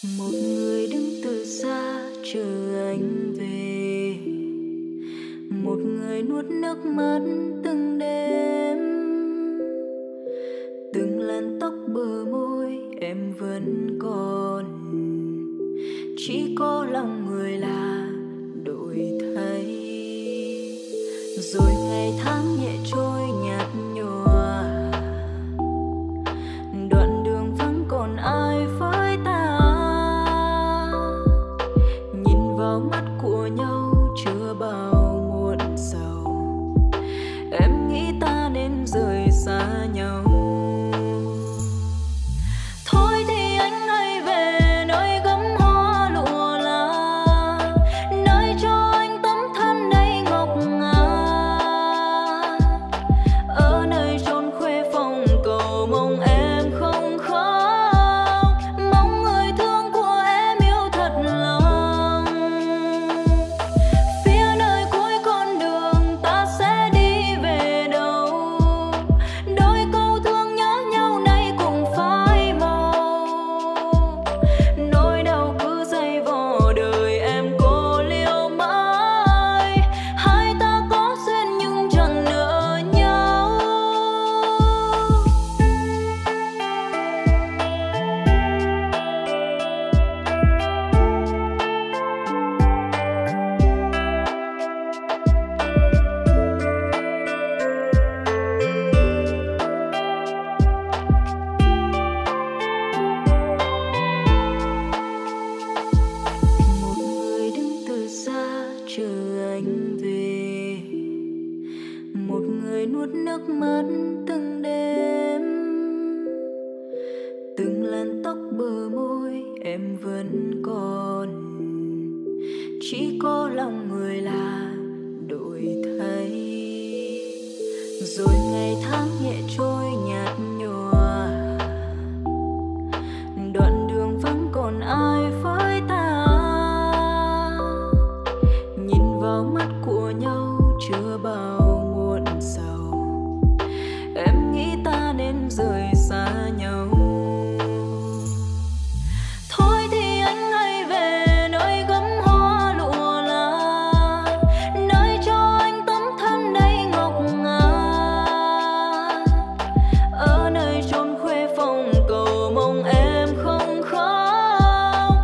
Một người đứng từ xa chờ anh về, một người nuốt nước mắt từng đêm, từng làn tóc bờ môi em vẫn còn, chỉ có lòng người là đổi thay. Rồi ngày tháng nhẹ trôi nhạt nhòa, đoạn đường vắng còn ai với ta, nhìn vào mắt của nhau chưa bao muộn sầu, em nghĩ ta nên rời xa nhau. Thôi thì anh hãy về nơi gấm hoa lụa lá, nơi cho anh tấm thân đầy ngọc ngà, ở nơi chốn khuê phòng cầu mong em không khóc, mong người thương của em yêu thật lòng. Phía nơi cuối con đường ta sẽ đi về đâu, đôi câu thương nhớ nhau nay cùng phai màu, nỗi đau cứ dày vò đời em cô liêu mãi, hai ta có duyên nhưng chẳng nợ nhau. Một người đứng từ xa chờ anh về, một người nuốt nước mắt từng đêm, từng làn tóc bờ môi em vẫn còn, chỉ có lòng người là đổi thay. Rồi ngày tháng nhẹ trôi nhạt nhòa, đoạn đường vắng còn ai với ta, nhìn vào mắt của nhau chưa bao muộn sầu, em nghĩ ta nên rời xa nhau. Thôi thì anh hãy về nơi gấm hoa lụa lá, nơi cho anh tấm thân đầy ngọc ngà, ở nơi chốn khuê phòng cầu mong em không khóc,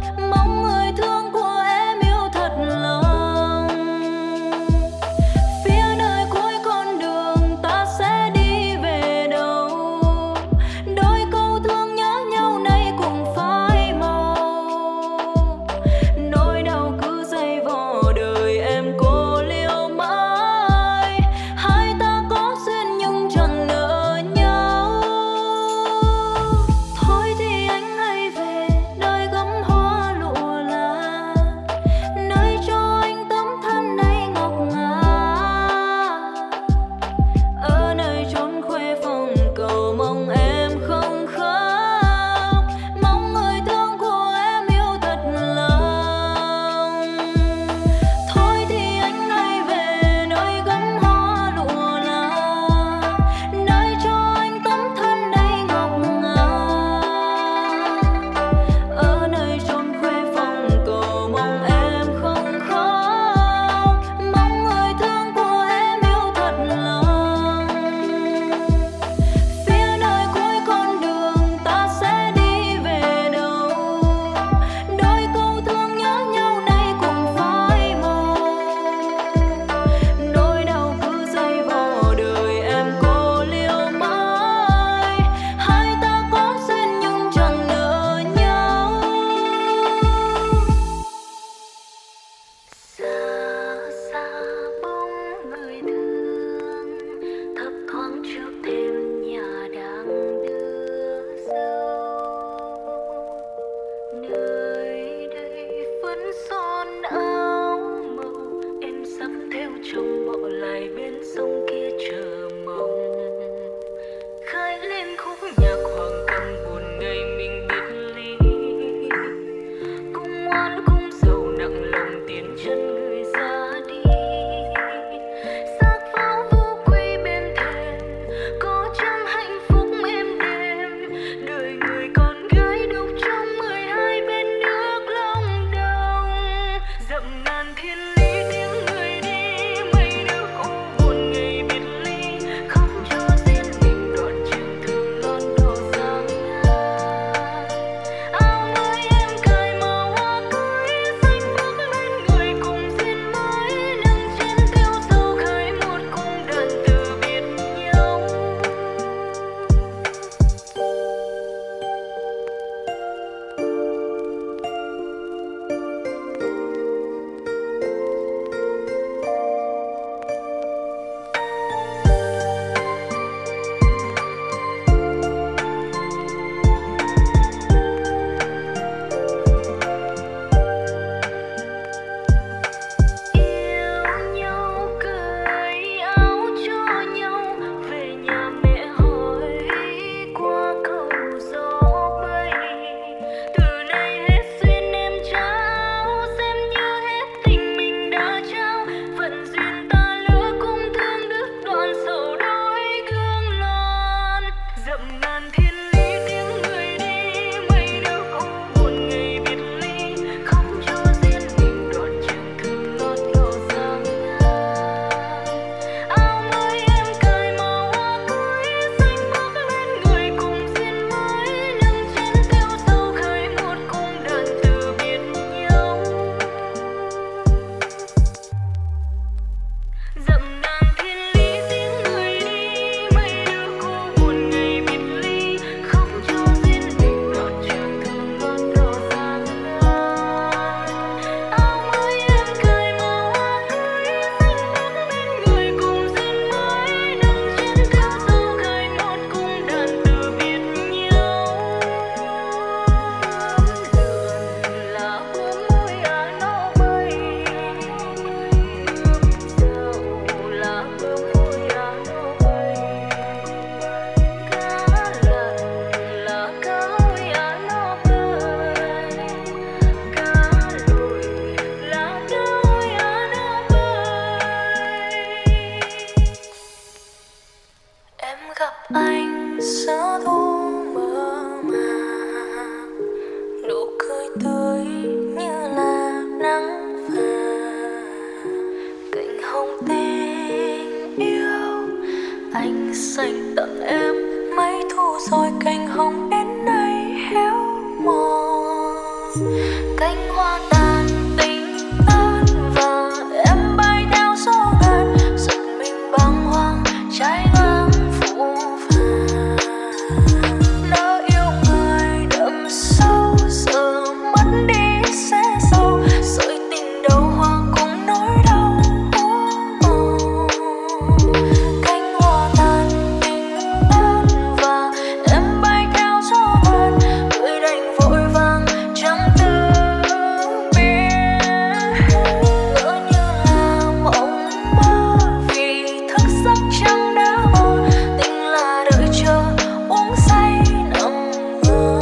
tặng em mấy thu rồi cành hồng đến nay héo mòn. Cánh hoa tàn tình tan và em bay theo gió ngàn, giật mình bàng hoàng trái ngang phủ vàng. Nỡ yêu người đậm sâu giờ mất đi sẽ sâu, sợi tình đầu hoàng cùng nỗi đau úa màu. Cánh hoa tàn tình tan và em bay theo gió ngàn, người đành vội vàng chẳng từ biết. Ngỡ như là mộng mơ vì thức giấc chẳng đã mơ, tình là đợi chờ uống say nằm mơ.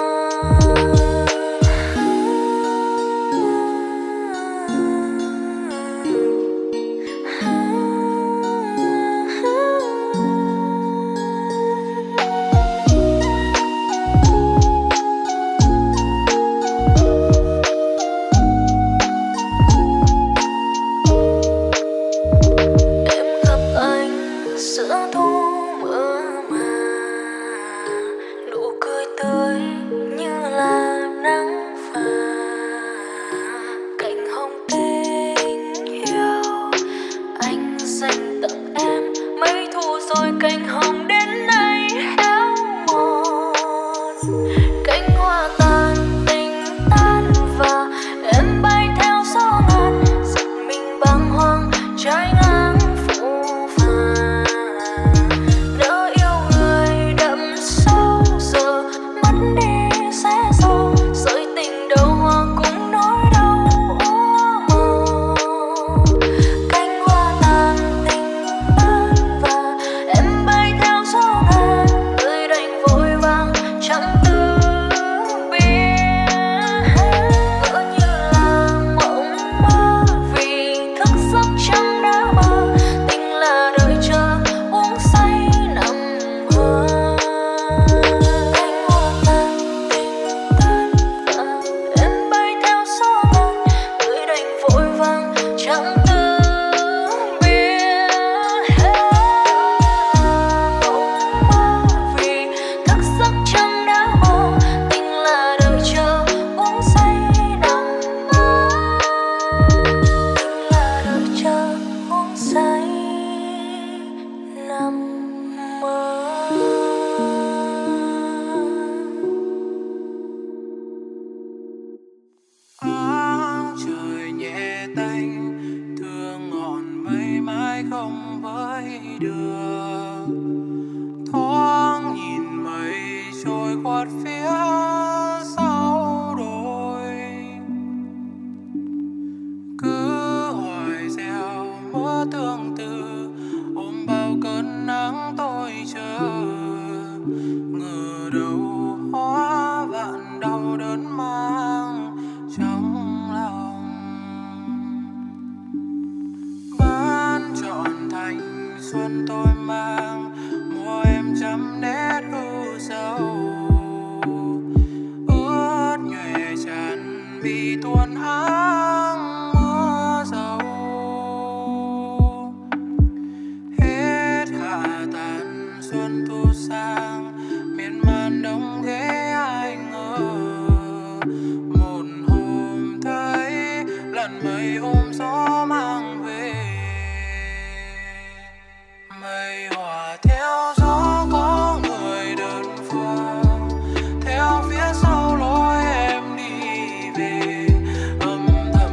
Em gặp anh giữa thu mơ màng, nụ cười tươi như là nắng vàng. Cành hồng tình yêu anh dành tặng em mấy thu rồi cành hồng đến nay héo mòn. Cánh hoa tàn tình tan và em bay theo gió ngàn, giật mình bàng hoàng trái ngang phủ vàng. Nỡ yêu người đậm sâu giờ mất đi sẽ sâu, sợi tình đầu hoàng cùng nỗi đau úa màu. Cánh hoa tàn tình tan và em bay theo gió ngàn, người đành vội vàng chẳng từ biết. Ngỡ như là mộng mơ vì thức giấc chẳng đã mơ, tình là đợi chờ uống say nằm mơ. Cánh hoa tàn tình tan và em bay theo gió ngàn, người đành vội vàng chẳng từ biết. Mộng mơ vì thức giấc chẳng đã mơ, tình là đợi chờ uống say nằm mơ. Tình là đợi chờ uống say nằm mơ. Áng trời nhẹ tanh thương ngọn mây mãi không với được, thoáng nhìn mây trôi khuất phía sau đồi. Cứ hoài gieo mơ tương tư ôm bao cơn nắng tôi chờ, ngờ đâu hóa vạn đau đớn mang trong lòng. Bán trọn thành xuân tôi mang mùa em chấm nét ưu sầu, ướt nhòe tràn vì tuôn áng mưa dầu. Hết hạ tàn xuân thu sang miên man đông ghé ai ngờ, một hôm thấy lần mây ôm gió mang về. Mây hòa theo gió có người đơn phương, theo phía sau lối em đi về, âm thầm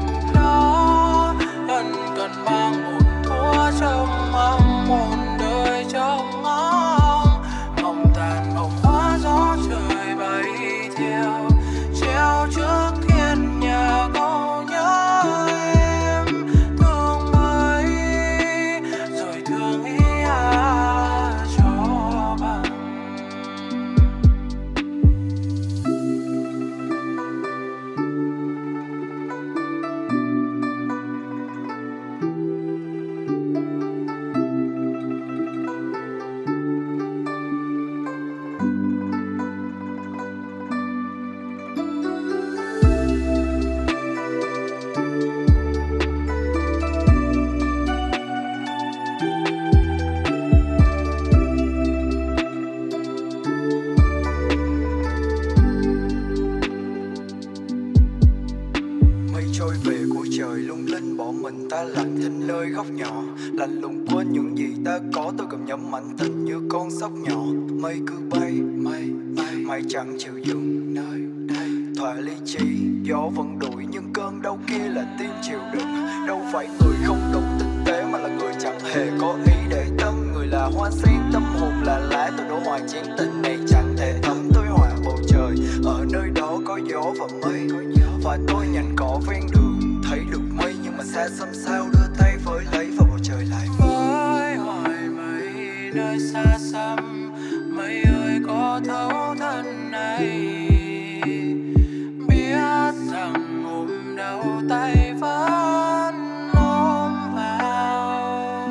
trôi về của trời lung linh, bỏ mình ta lặng thinh nơi góc nhỏ, lạnh lùng quên những gì ta có. Tôi cầm nhắm mạnh tình như con sóc nhỏ. Mây cứ bay, mây chẳng chịu dừng nơi đây. Thỏa ly chi, gió vẫn đuổi nhưng cơn đau kia là tim chịu đựng. Đâu phải người không đủ tinh tế mà là người chẳng hề có ý để tâm. Người là hoa sen, tâm hồn là lá. Tôi đổ hoài chiến tình này chẳng thể thấm. Tôi hòa bầu trời, ở nơi đó có gió và mây. Và tôi nhành cỏ ven đường, thấy được mây nhưng mà xa xăm sao. Đưa tay với lấy vào bầu trời lại. Với hoài mây nơi xa xăm, mây ơi có thấu thân này. Biết rằng ôm đau tay vẫn ôm vào,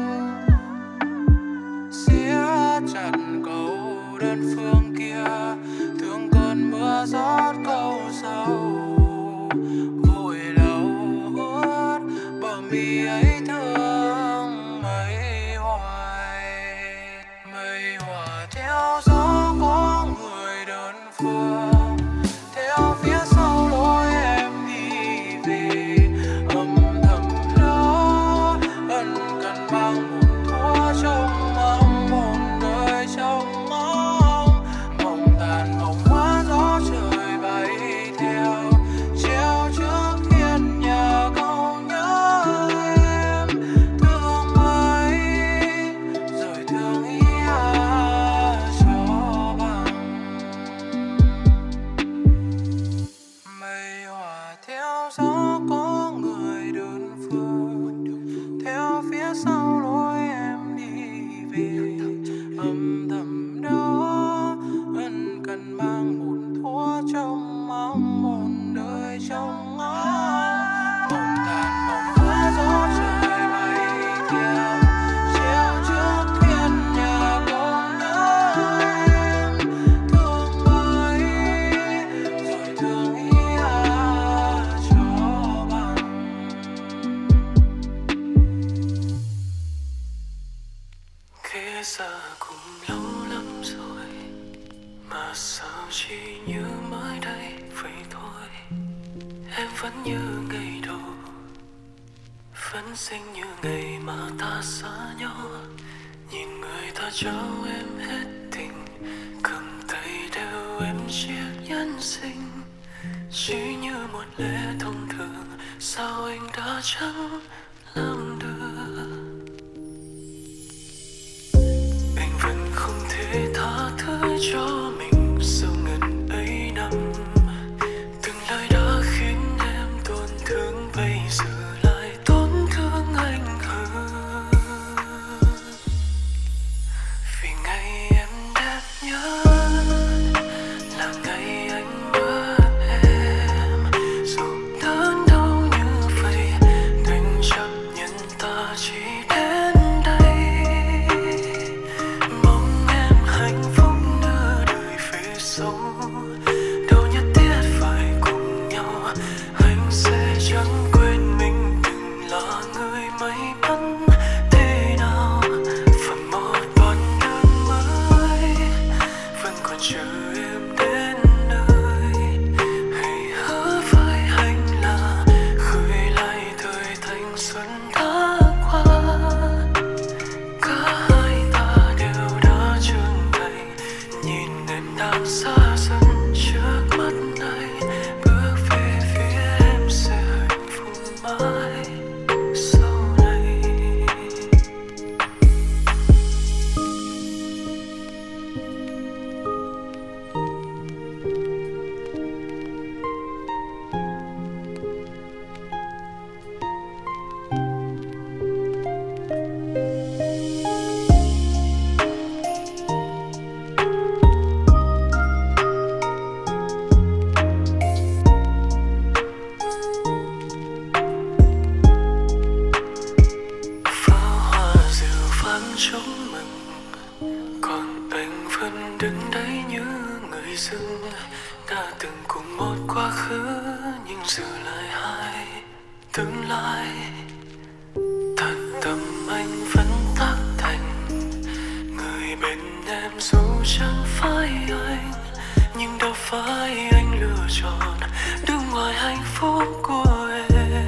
siết chặt cầu đơn phương kia, thương cơn mưa rót câu sâu. Vội đầu ướt bờ mi ấy thương mây hoài. Mây hòa theo gió có người đơn phương, theo phía sau lối em đi về. Âm thầm đó ân cần mang buồn thua trong mong một đời trong mong. Mộng tàn mộng hóa gió trời bay theo, treo trước thiên nhà câu nhớ em. Thương mây rồi thương ý cho bằng. Mây hòa theo gió có người đơn phương, theo phía sau lối em đi về. Âm thầm đó ân cần mang buồn thua trong mong một đời trong ngóng. Mộng tàn mộng hóa gió trời bay theo, treo trước thiên nhà câu nhớ em. Thương mây rồi thương ý cho bằng. Kể ra cũng lâu lắm rồi mà sao chỉ như mới đây vậy thôi. Em vẫn như ngày đầu, vẫn xinh như ngày mà ta xa nhau. Nhìn người ta trao em hết tình, cầm tay đeo em chiếc nhân sinh. Chỉ như một lẽ thông thường, sao anh đã chẳng làm được. Anh vẫn không thể tha thứ cho mình sau ngần ấy năm. Từng lời đã khiến em tổn thương, bây giờ lại tổn thương anh hơn. Vì ngày em đẹp nhất là ngày anh mất em. Dù đớn đau như vậy, đành chấp nhận ta chỉ đến đây. Mong em hạnh phúc đưa đời về sau, đâu nhất thiết phải cùng nhau. Anh sẽ chẳng quên mình từng là người may mắn thế nào. Phần một đoạn đường mới vẫn còn chờ em đến nơi. Hãy hứa với anh là gửi lại thời thanh xuân đã qua. Cả hai ta đều đã trưởng thành, nhìn em đang xa dần trước mắt này. Bước về phía em sẽ hạnh phúc mãi sau này. Pháo hoa rượu vang chúc mừng, còn anh vẫn đứng đấy như người dưng. Đã từng cùng một quá khứ, nhưng giờ lại hai tương lai. Thật tâm anh vẫn tác thành người bên em, dù chẳng phải anh, nhưng đâu phải anh lựa chọn đứng ngoài hạnh phúc của em.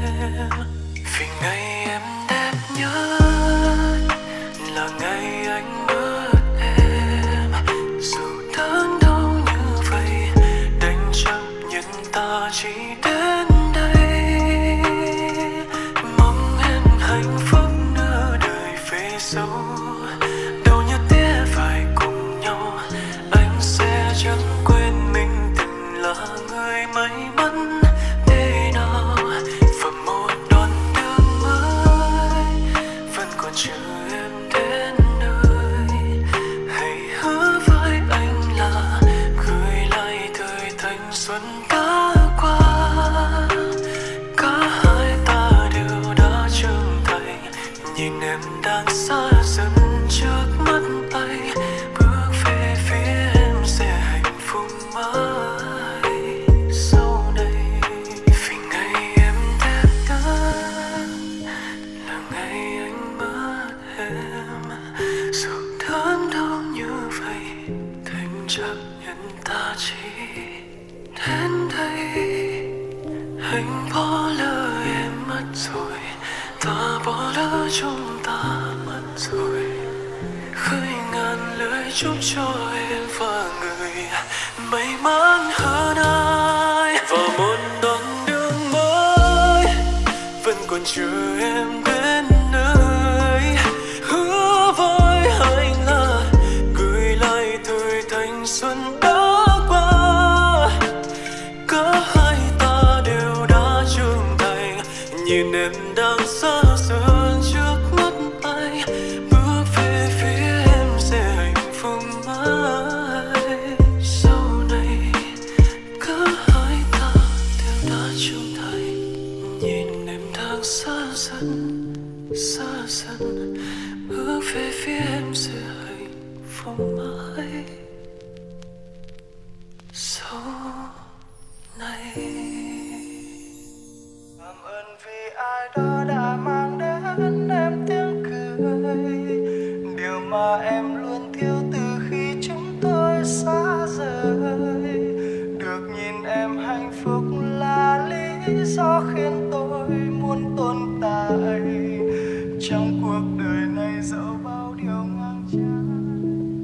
đến đây mong em hạnh phúc nửa đời về sau. Đâu nhất thiết phải cùng nhau, anh sẽ chẳng quên mình từng là người may mắn thế nào. Và một đoạn đường mới vẫn còn chờ em đến nơi. Hãy hứa với anh là gửi lại thời thanh xuân đã qua. Cả hai ta đều đã trưởng thành, nhìn em đang xa dần trước mắt anh. Bước về phía em sẽ hạnh phúc mãi sau này. Vì ngày em đẹp đớn là ngày anh mất em. Dù đớn đau như vậy, thành chấp nhận ta chỉ đến đây. Anh bỏ lỡ em mất rồi, ta bỏ lỡ chúng ta mất rồi. Khơi ngàn lời chúc cho em và người may mắn hơn ai. Vào một đoạn đường mới vẫn còn chờ em đến nơi. Hứa với anh là gửi lại thời thanh xuân đã qua. Cả hai ta đều đã trưởng thành, nhìn em đang xa dần trước mắt anh. Bước về phía em sẽ hạnh phúc mãi sau này. Cả hai ta đều đã trưởng thành, nhìn em đang xa dần bước về phía em sẽ hạnh phúc mãi sau này. Cảm ơn vì ai đó đã mang đến em tiếng cười, điều mà em luôn thiếu từ khi chúng tôi xa rời. Được nhìn em hạnh phúc là lý do khiến tôi muốn tồn tại trong cuộc đời này, dẫu bao điều ngang trái.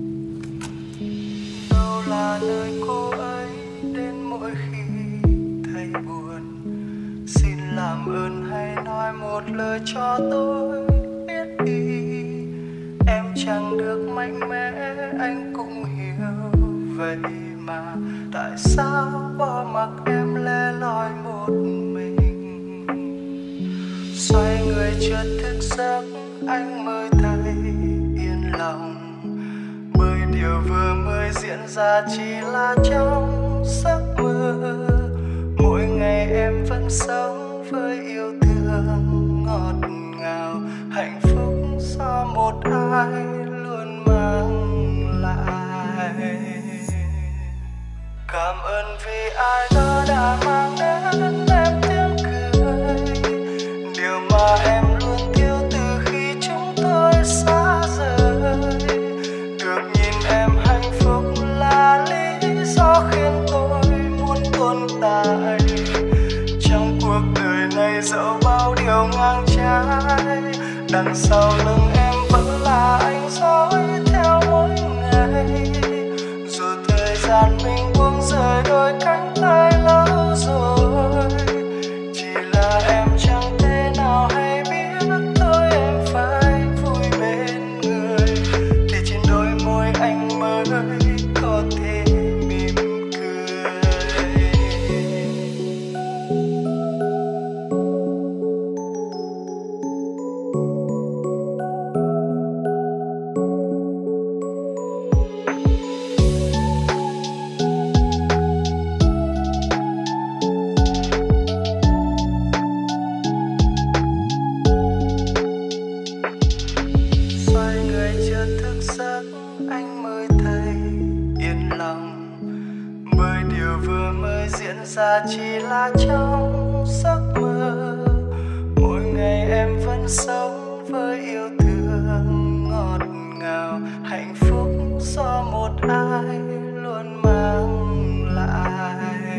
Đâu là nơi cô ấy đến mỗi khi thấy buồn, xin làm ơn hãy nói một lời cho tôi biết đi. Em chẳng được mạnh mẽ, anh cũng hiểu vậy mà tại sao bỏ mặc em lẻ loi một mình. Xoay người chợt thức giấc, anh mới thấy yên lòng, bởi điều vừa mới diễn ra chỉ là trong giấc mơ. Mỗi ngày em vẫn sống với yêu thương ngọt ngào, hạnh phúc do một ai luôn mang lại. Cảm ơn vì ai đó đã mang đến em tiếng cười, điều mà em luôn thiếu từ khi chúng tôi xa rời. Được nhìn em hạnh phúc là lý do khiến tôi muốn tồn tại trong cuộc đời này, dẫu bao điều ngang trái. Đằng sau lưng em vẫn là anh dõi theo mỗi ngày, dù thời gian mình buông rời đôi cánh tay lâu rồi. Chỉ là em chẳng thể nào hay biết thôi em phải vui bên người, thì trên đôi môi anh mới có thể mỉm cười. Xoay người chợt thức giấc, anh mới thấy yên lòng, bởi điều vừa mới diễn ra chỉ là trong giấc mơ. Mỗi ngày em vẫn sống với yêu thương ngọt ngào, hạnh phúc do một ai luôn mang lại.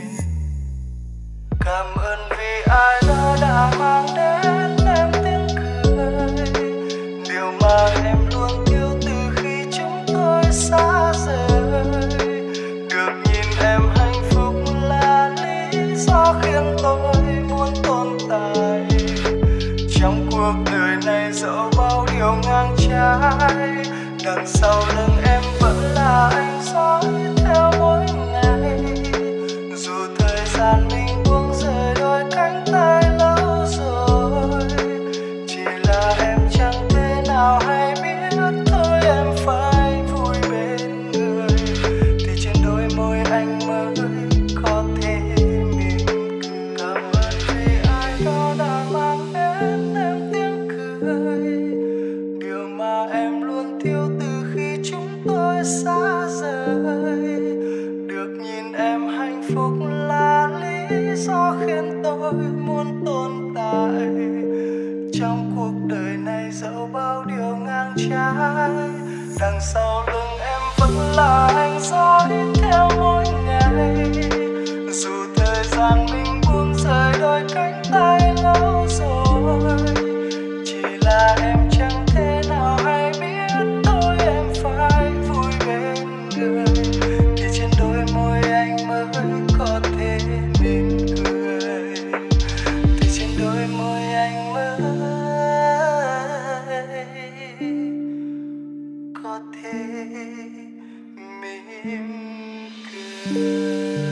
Cảm ơn vì ai đó đã mang đến em tiếng cười, điều mà em luôn thiếu từ khi chúng tôi xa rời. Được nhìn em hạnh phúc là lý do gió khiến tôi muốn tồn tại. Trong cuộc đời này dẫu bao điều ngang trái, đằng sau lưng em vẫn là ánh soi theo mỗi ngày. Dù thời gian mình buông rời đôi cánh tay lâu rồi, chỉ là em chẳng thể nào hay biết thôi em phải vui bên người. Thì trên đôi môi anh mới có thể mỉm cười. Cảm ơn vì ai đó đã mang đến em tiếng cười, điều mà em luôn thiếu từ khi chúng tôi xa rời. Được nhìn em hạnh phúc là lý do khiến tôi muốn tồn tại. Trong cuộc đời này dẫu bao điều ngang trái, đằng sau lưng em vẫn là ánh soi theo mỗi ngày. Dù thời gian mình buông rời đôi cánh tay lâu rồi, chỉ là em chẳng thể nào hay biết thôi em phải vui bên người. Thì trên đôi môi anh mới có thể mỉm cười. Thì trên đôi môi anh mới có thể mỉm cười.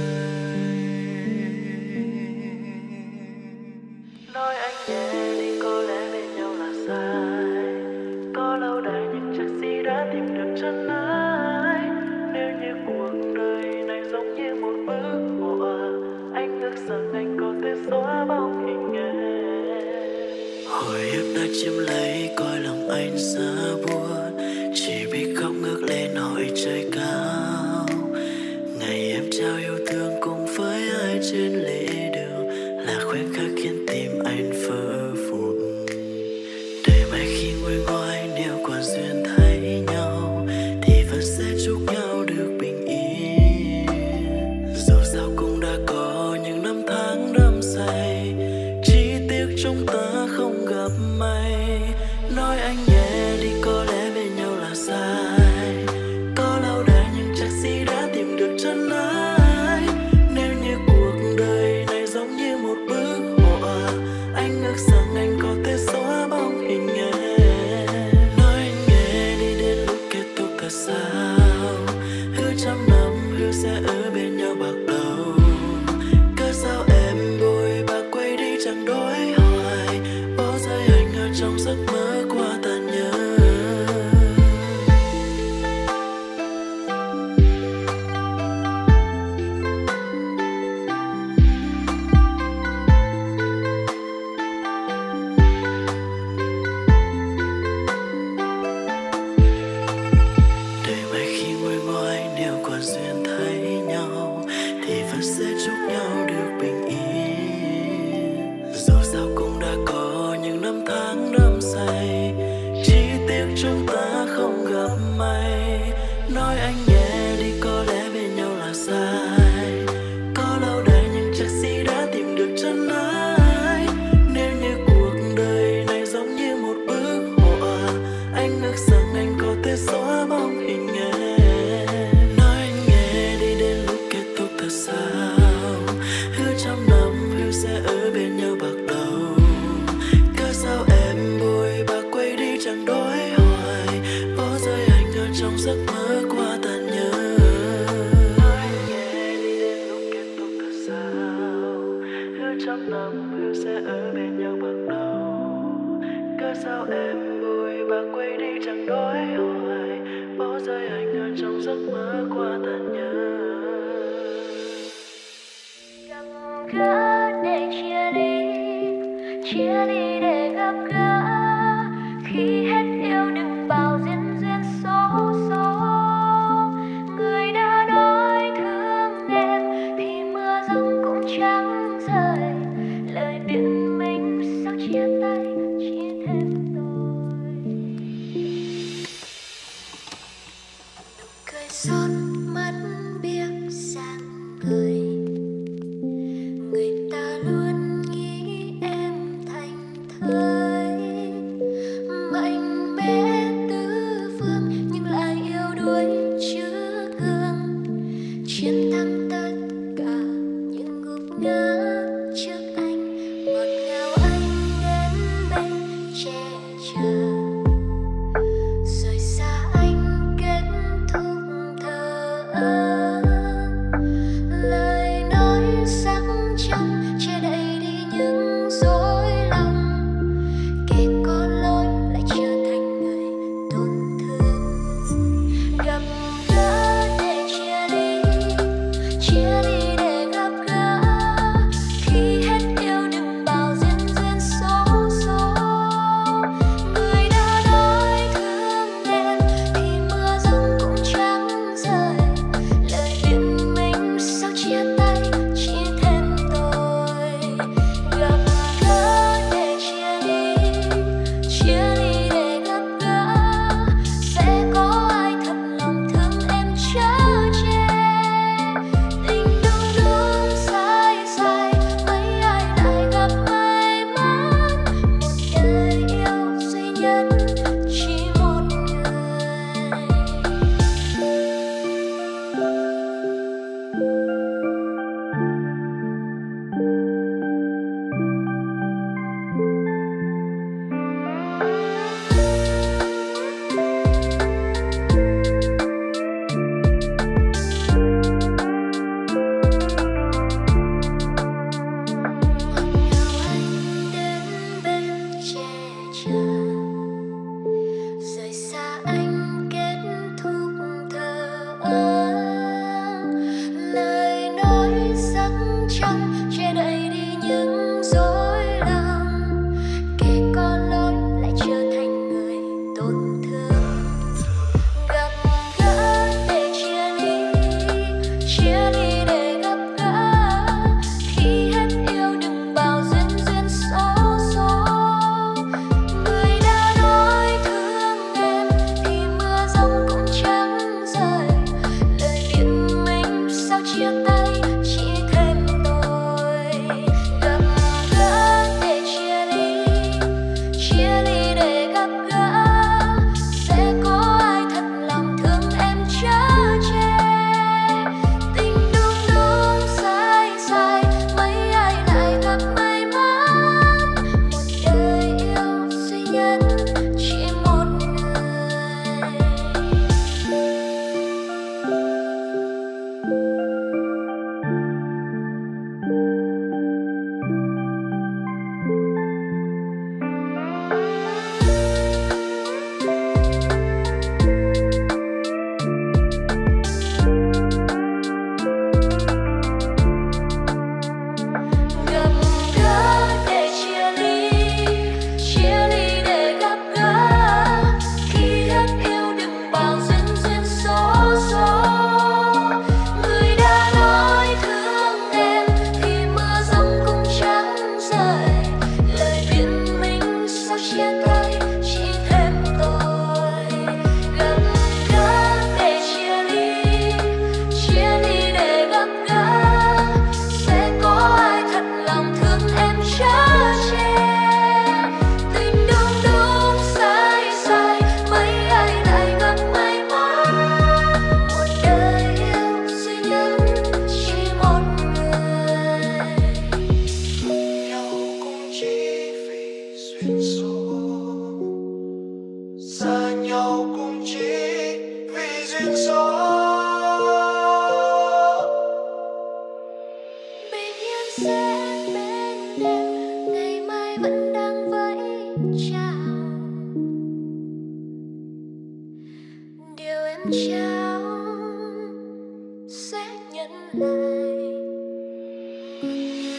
Nói anh nhẹ đi, có lẽ bên nhau là sai. Có lâu đời nhưng chắc gì đã tìm được chân ái. Nếu như cuộc đời này giống như một bức họa, anh ước rằng anh có thể xóa bóng hình em. Hồi ức đã chiếm lấy coi lòng anh xa buồn, chỉ biết khóc ngước lên hỏi trời cao. Ngày em trao yêu thương cùng với ai trên lề đường là khoảnh khắc khiến tim anh vỡ vụn. Đời mai khi nguôi ngoai nếu còn duyên thấy nhau thì vẫn sẽ chúc nhau được bình yên. Dù sao cũng đã có những năm tháng đắm say, chỉ tiếc chúng ta không gặp may. Nói anh nhẹ đi, có lẽ bên nhau là sai. Có lâu đời nhưng chắc gì đã tìm được chân ái. Nếu như cuộc đời này giống như một bức họa, anh ước rằng anh có thể xóa bóng hình em. Nói anh nghe đi, đến lúc kết thúc thật sao? Hứa trăm năm hứa sẽ ở bên nhau bạc đầu. Cớ sao em bồi bạc quay đi chẳng đổi hoài, bỏ rơi anh ở trong giấc mơ quá tàn nhẫn. Đời mai khi nguôi ngoai nếu còn duyên thấy nhau thì vẫn sẽ chúc nhau được bình yên. Dù sao cũng đã có những năm tháng đắm say, chỉ tiếc chúng ta không gặp may. Nói anh nhẹ đi, có lẽ bên nhau là sai. Có lâu đời nhưng chắc gì đã tìm được chân ái. Nếu như cuộc đời này giống như một bức họa, anh ước rằng anh có thể xóa bóng hình em. Nói anh nghe đi, đến lúc kết thúc thật sao? Hứa trăm năm hứa sẽ ở bên nhau bạc đầu. Cớ sao em bồi bạc quay đi chẳng đổi hoài, bỏ rơi anh ở trong giấc mơ quá tàn nhẫn. Nói anh nghe đi, đến lúc kết thúc thật sao? Hứa trăm năm hứa sẽ ở bên nhau bạc đầu. Cớ sao em bồi bạc quay đi chẳng đổi hoài, bỏ rơi anh ở trong giấc mơ quá tàn nhẫn. Gặp gỡ để chia ly để gặp gỡ. Khi hết yêu đừng bảo duyên số số. Người đã nói thương em thì mưa giông cũng chẳng rơi. Lời biện minh sao chia tay chỉ thêm tôi. Nụ cười son mắt biếc sang người. Người ta luôn nghĩ em thành thơ.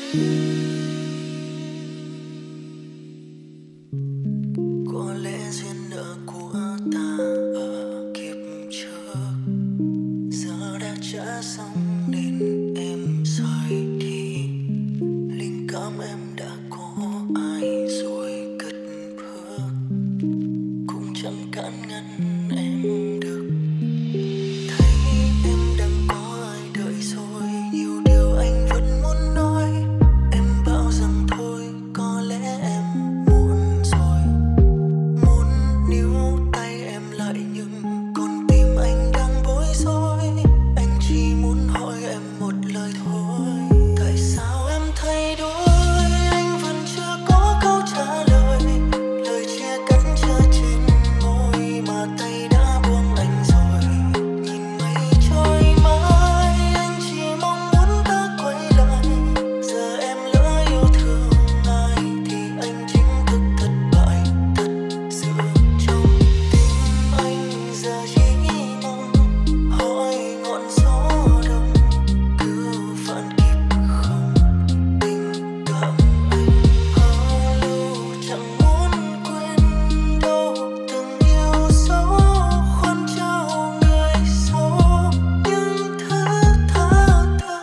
Có lẽ duyên nợ của ta ở kiếp trước giờ đã trả xong nên em rời đi. Linh cảm em đã có ai rồi cất bước, cũng chẳng cản ngăn em được. Thấy em đang có ai đợi rồi, nhiều điều anh vẫn muốn nói. Em bảo rằng thôi có lẽ em muộn rồi, muốn níu tay em lại nhưng con tim anh đang bối rối. Anh chỉ muốn hỏi em một lời thôi, tại sao em thay đổi? Anh vẫn chưa có câu trả lời, lời chia cắt chưa trên môi mà tay đã buông anh rồi. Nhìn mây trôi mãi, anh chỉ mong muốn ta quay lại. Giờ em lỡ yêu thương ai thì anh chính thức thất bại. Thật sự trong tim anh giờ chỉ mong hỏi ngọn gió đông cứ vẫn kịp không. Tình cảm anh bao lâu chẳng muốn quên đâu, từng yêu dấu khoan trao người xấu những thứ tha thang.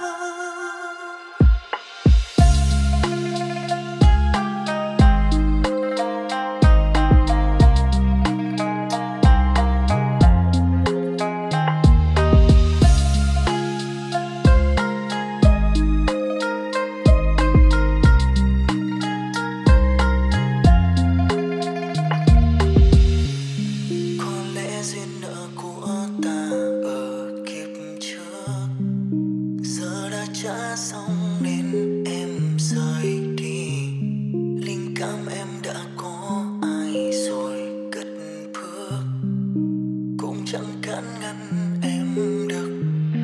Có lẽ duyên nợ của ta ở kiếp trước giờ đã trả xong nên em rời đi. Linh cảm em đã có ai rồi cất bước, cũng chẳng cản ngăn em được.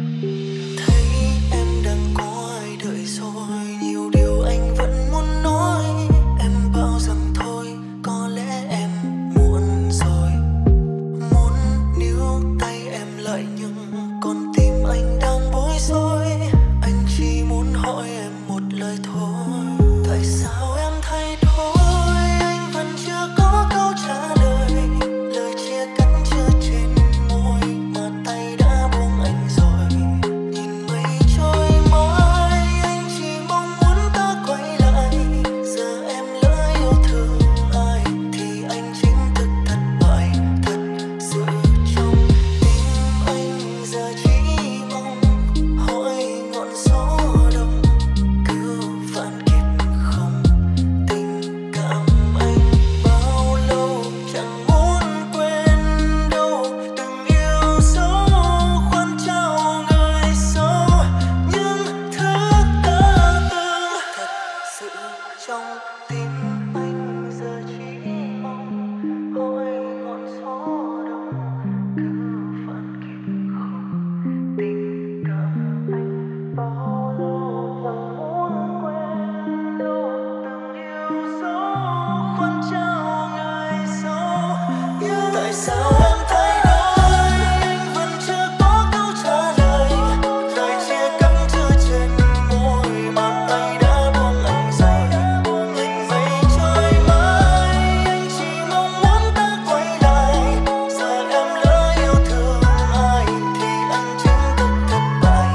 Thấy em đang có ai đợi rồi, nhiều điều anh vẫn muốn nói. Em bảo rằng thôi có lẽ em muộn rồi, muốn níu tay em lại nhưng con tim anh đang bối rối. Anh chỉ muốn hỏi em một lời thôi, tại sao em thay đổi? Anh vẫn chưa có câu trả lời, lời chia cắt chưa trên môi mà tay đã buông anh rồi. Nhìn mây trôi mãi, anh chỉ mong muốn ta quay lại. Giờ em lỡ yêu thương ai thì anh chính thức thất bại. Thật sự trong tim anh giờ chỉ mong hỏi ngọn gió đông cứ vẫn kịp không. Tình cảm anh bao lâu chẳng muốn quên đâu, từng yêu dấu khoan trao người xấu những thứ ta từng. Thật sự trong tim anh giờ chỉ mong hỏi ngọn gió đông cứ vẫn kịp không. Tình cảm anh bao lâu chẳng muốn quên đâu, từng yêu dấu khoan trao người xấu nhưng tại sao em thay đổi? Anh vẫn chưa có câu trả lời, lời chia cắt chưa trên môi mà tay đã buông anh rồi. Nhìn mây trôi mãi, anh chỉ mong muốn ta quay lại. Giờ em lỡ yêu thương ai thì anh chính thức thất bại.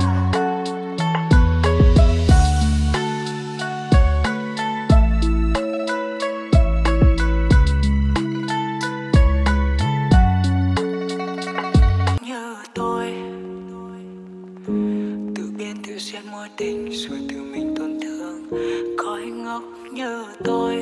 Như tôi tự biên tự diễn mối tình rồi tự mình tổn thương. Có anh ngốc như tôi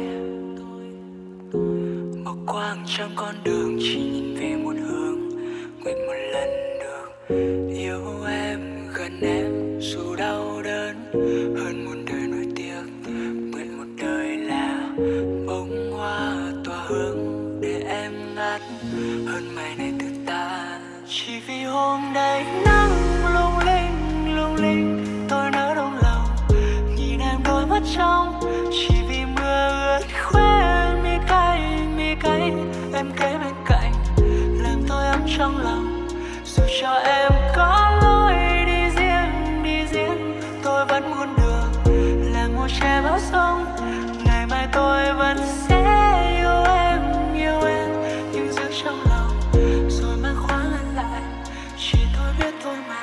bỏ qua hàng trăm con đường chỉ nhìn về một hướng. Nguyện một lần được yêu em, gần em dù đau đớn hơn một đời nuối tiếc. Nguyện một đời là bông hoa tỏa hương để em ngắt hơn mai này từ ta. Chỉ vì hôm nay nắng lung linh tôi nỡ đau lòng nhìn em đôi mắt trong. Chỉ vì mưa ướt khóe mi cay em kế bên cạnh làm tôi ấm trong lòng. Dù cho em có lối đi riêng tôi vẫn muốn được là một che bão sông. Ngày mai tôi vẫn sẽ yêu em nhưng giữ trong lòng rồi mang khóa ngăn lại, chỉ tôi biết thôi mà.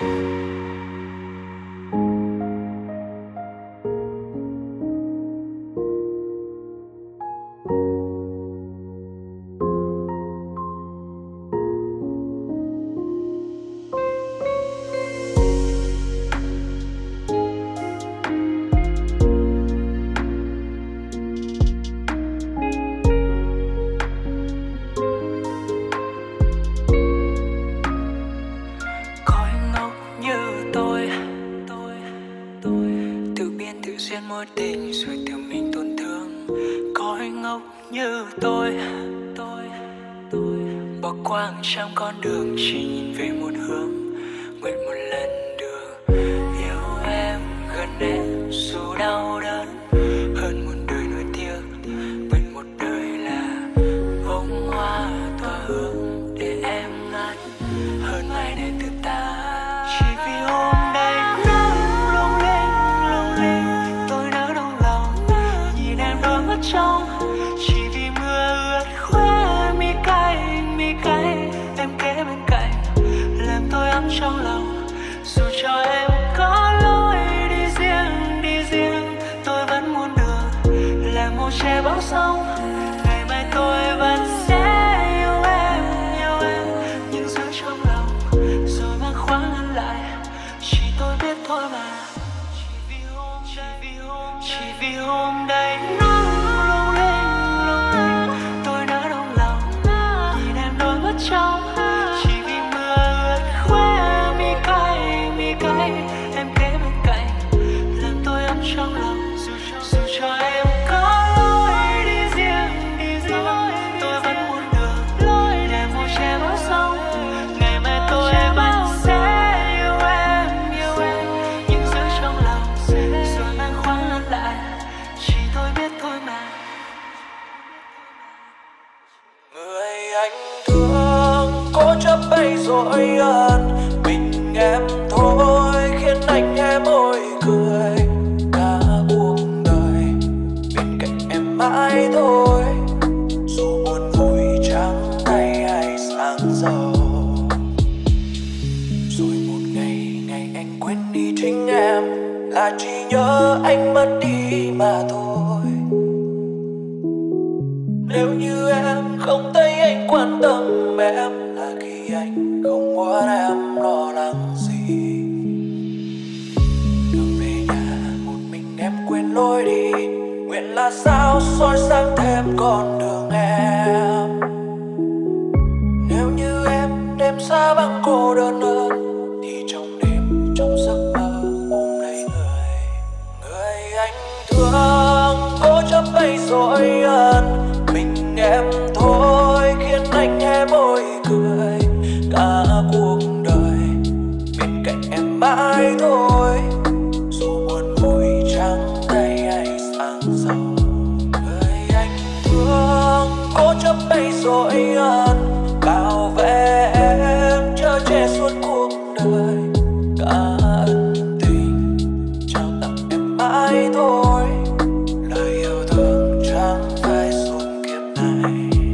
Mối tình rồi tự mình tổn thương, có ai ngốc như tôi bỏ qua hàng trăm con đường chỉ nhìn về một hướng, nguyện một lần được yêu em gần em dù đau đớn hơn một đời nuối tiếc, bên một đời là bông hoa tỏa hương để em ngắt hơn ngày này từ ta. Chỉ vì hôm nay trong chỉ vì mưa ướt khóe mi cay em kế bên cạnh làm tôi ấm trong lòng. Dù cho em có lối đi riêng tôi vẫn muốn được làm một che bão sông. Ngày mai tôi vẫn sẽ yêu em nhưng giữ trong lòng rồi mang khóa ngăn lại, chỉ tôi biết thôi mà. Chỉ vì hôm nay trong chỉ vì mưa ướt khóe mi cay em kế bên cạnh làm tôi ấm trong lòng. Dù cho em có lối đi riêng tôi vẫn muốn được để một che bão sông. Ngày mai tôi vẫn sẽ yêu em nhưng giữ trong lòng rồi mang khóa ngăn lại, chỉ tôi biết thôi mà. Người anh thương cố chấp bay rồi ân mình em thôi, khiến anh nghe môi cười cả cuộc đời bên cạnh em mãi thôi. Dù buồn vui trắng tay hay sáng giàu, rồi một ngày anh quên đi chính em, là chỉ nhớ anh mất đi mà thôi. Nếu như em không thấy anh quan tâm em, là khi anh không muốn em lo lắng gì. Đường về nhà một mình em quên lối đi, nguyện là sao soi sáng thêm con đường em. Nếu như em đêm xa vắng cô đơn hơn, thì trong đêm trong giấc mơ ôm lấy người anh thương cố chấp bay rồi ân mình em thôi, khiến anh nghe môi cười cả cuộc đời bên cạnh em mãi thôi. Dù buồn vui trắng tay hay sáng giàu, người anh thương cố chấp bay rồi ân bảo vệ em chở che suốt cuộc đời, cả ân tình trao tặng em mãi thôi. Lời yêu thương chẳng phải suốt kiếp này.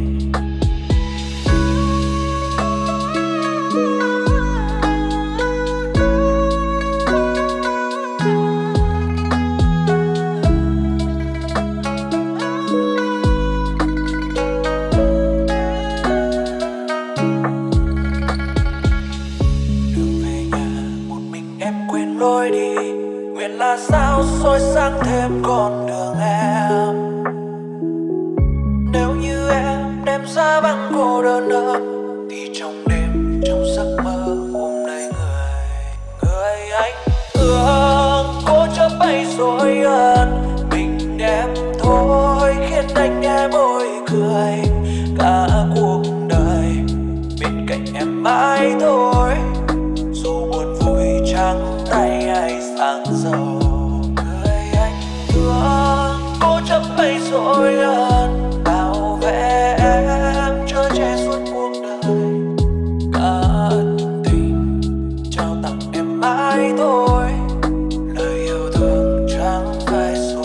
Lối đi nguyện là sao soi sáng thêm con đường em. Nếu như em đêm xa vắng cô đơn hơn, thì trong đêm trong giấc mơ ôm lấy người anh thương cố chấp bay rồi ân mình em thôi, khiến anh nghe môi cười cả cuộc đời bên cạnh em mãi thôi. Dù buồn vui trắng tay hay sáng giàu, người anh thương cố chấp bay rồi ân bảo vệ em chở che suốt cuộc đời, cả ân tình trao tặng em mãi thôi. Lời yêu thương chẳng phải suốt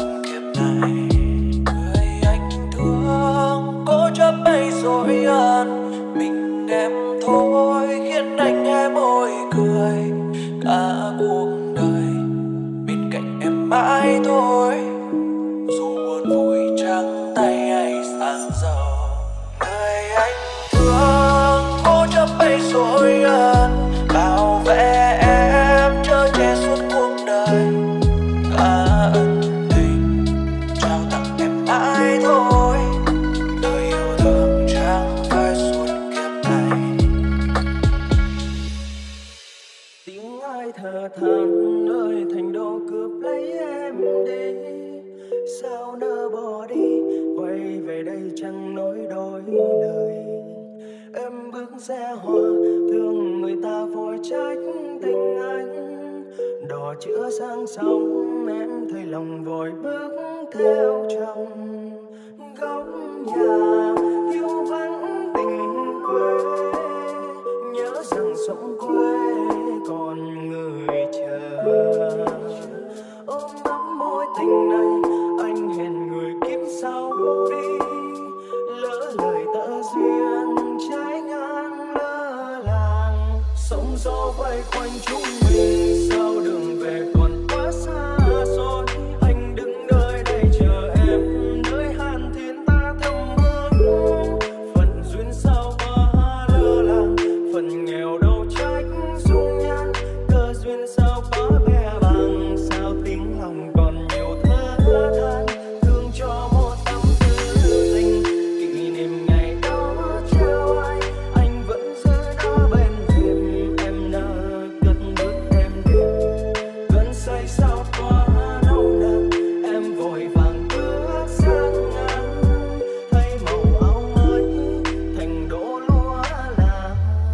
sao nỡ bỏ đi, quay về đây chẳng nói đôi lời. Em bước xe hoa thương người ta vội trách tình anh, đò chữa sang sông em thấy lòng vội bước theo chồng. Góc nhà thiếu vắng tình quê, nhớ rằng sống quê còn người chờ. Ôm ấm mối tình này anh hẹn người kiếp sau đi, lỡ lời tơ duyên trái ngang lơ làng. Sóng gió vây quanh chúng mình, sao đường về còn quá xa xôi. Anh đứng nơi đây chờ em, nơi hàn thiên ta thầm mưa. Phận duyên sao quá lơ làng, phần nghèo đâu trách dung nhan. Cơ duyên sao quá bé bàng, sao tiếng lòng còn nhiều thơ than. Thương cho một tâm tư tình, kỷ niệm ngày đó trao anh vẫn giữ nó bên thềm. Em nỡ cất bước em đêm, cơn say sao quá nồng nàn. Em vội vàng bước sang ngang, thấy màu áo mới thành đỗ lúa làng.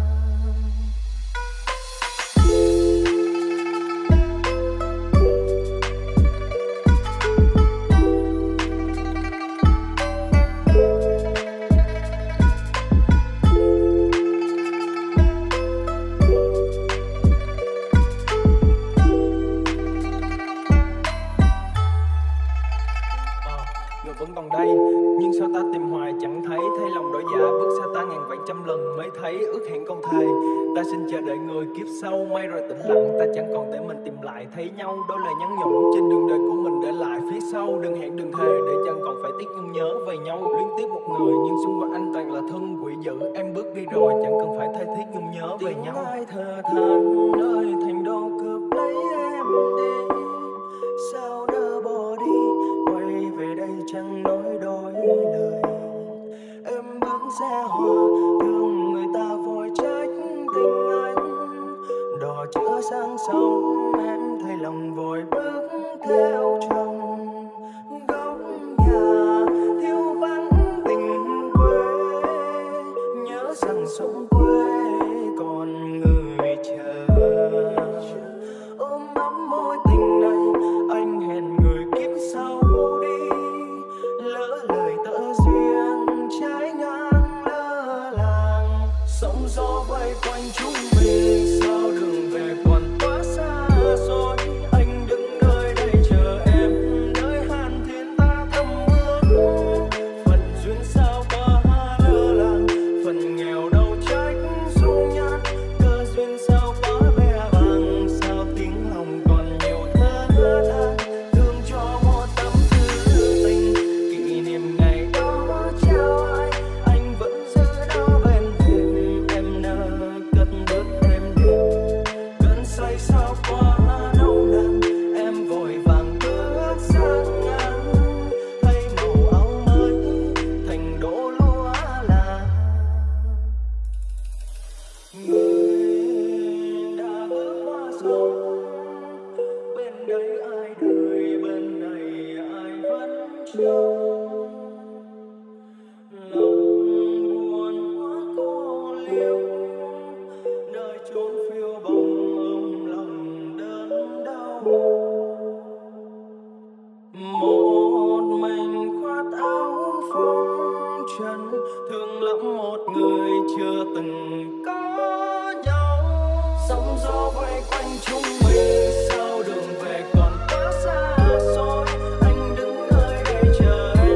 Người vẫn còn đây, nhưng sao ta tìm hoài chẳng thấy. Thấy lòng đổi dạ bước xa ta ngàn vạn trăm lần mới thấy. Ước hẹn câu thề, ta xin chờ đợi người kiếp sau. May rồi tĩnh lặng, ta chẳng còn để mình tìm lại thấy nhau. Đôi lời nhắn nhủ trên đường đời của mình để lại phía sau. Đừng hẹn đừng thề để chẳng còn phải tiếc nhung nhớ về nhau. Luyến tiếc một người nhưng xung quanh anh toàn là thân quỷ dữ. Em bước đi rồi chẳng cần phải thay thiết nhung nhớ về nhau. Tiếng ai thở than nơi thành đô cướp lấy em đi, sao nỡ bỏ đi, quay về đây chẳng nói đôi lời. Em bước xe hoa thương người ta vội trách tình anh, đò chữa sang sông em thấy lòng vội bước theo chồng. Góc nhà thiếu vắng tình quê, nhớ rằng sống quê còn người chờ. Ôm ấm mối tình này anh hẹn người kiếp sau đi, lỡ lời tơ duyên trái ngang lơ làng. Sóng gió vây quanh chúng mình, sao đường về còn quá xa xôi. Anh đứng nơi đây chờ em, nơi hàn thiên ta thầm ước. Phận duyên sao quá lơ làng, phần nghèo đâu trách dung nhan. Cơ duyên sao quá bé bàng, sao tiếng lòng còn nhiều thơ than. Thương cho một tâm tư tình, kỷ niệm ngày đó trao anh vẫn giữ nó bên thềm. Em nỡ cất bước em đêm, cơn say sao quá nồng nàn. Em vội vàng bước sang ngang, thấy màu áo mới thành đỗ lúa làng. Người đã bước qua sông, bên đấy ai đời, bên này ai vẫn trông. Lòng buồn hóa cô liêu, nơi chốn phiêu bồng ôm lòng đớn đau. Một mình khoác áo phong trần, thương lắm một người chưa từng có nhau. Sóng gió vây quanh chúng mình, sao đường về còn quá xa xôi. Anh đứng nơi đây chờ em,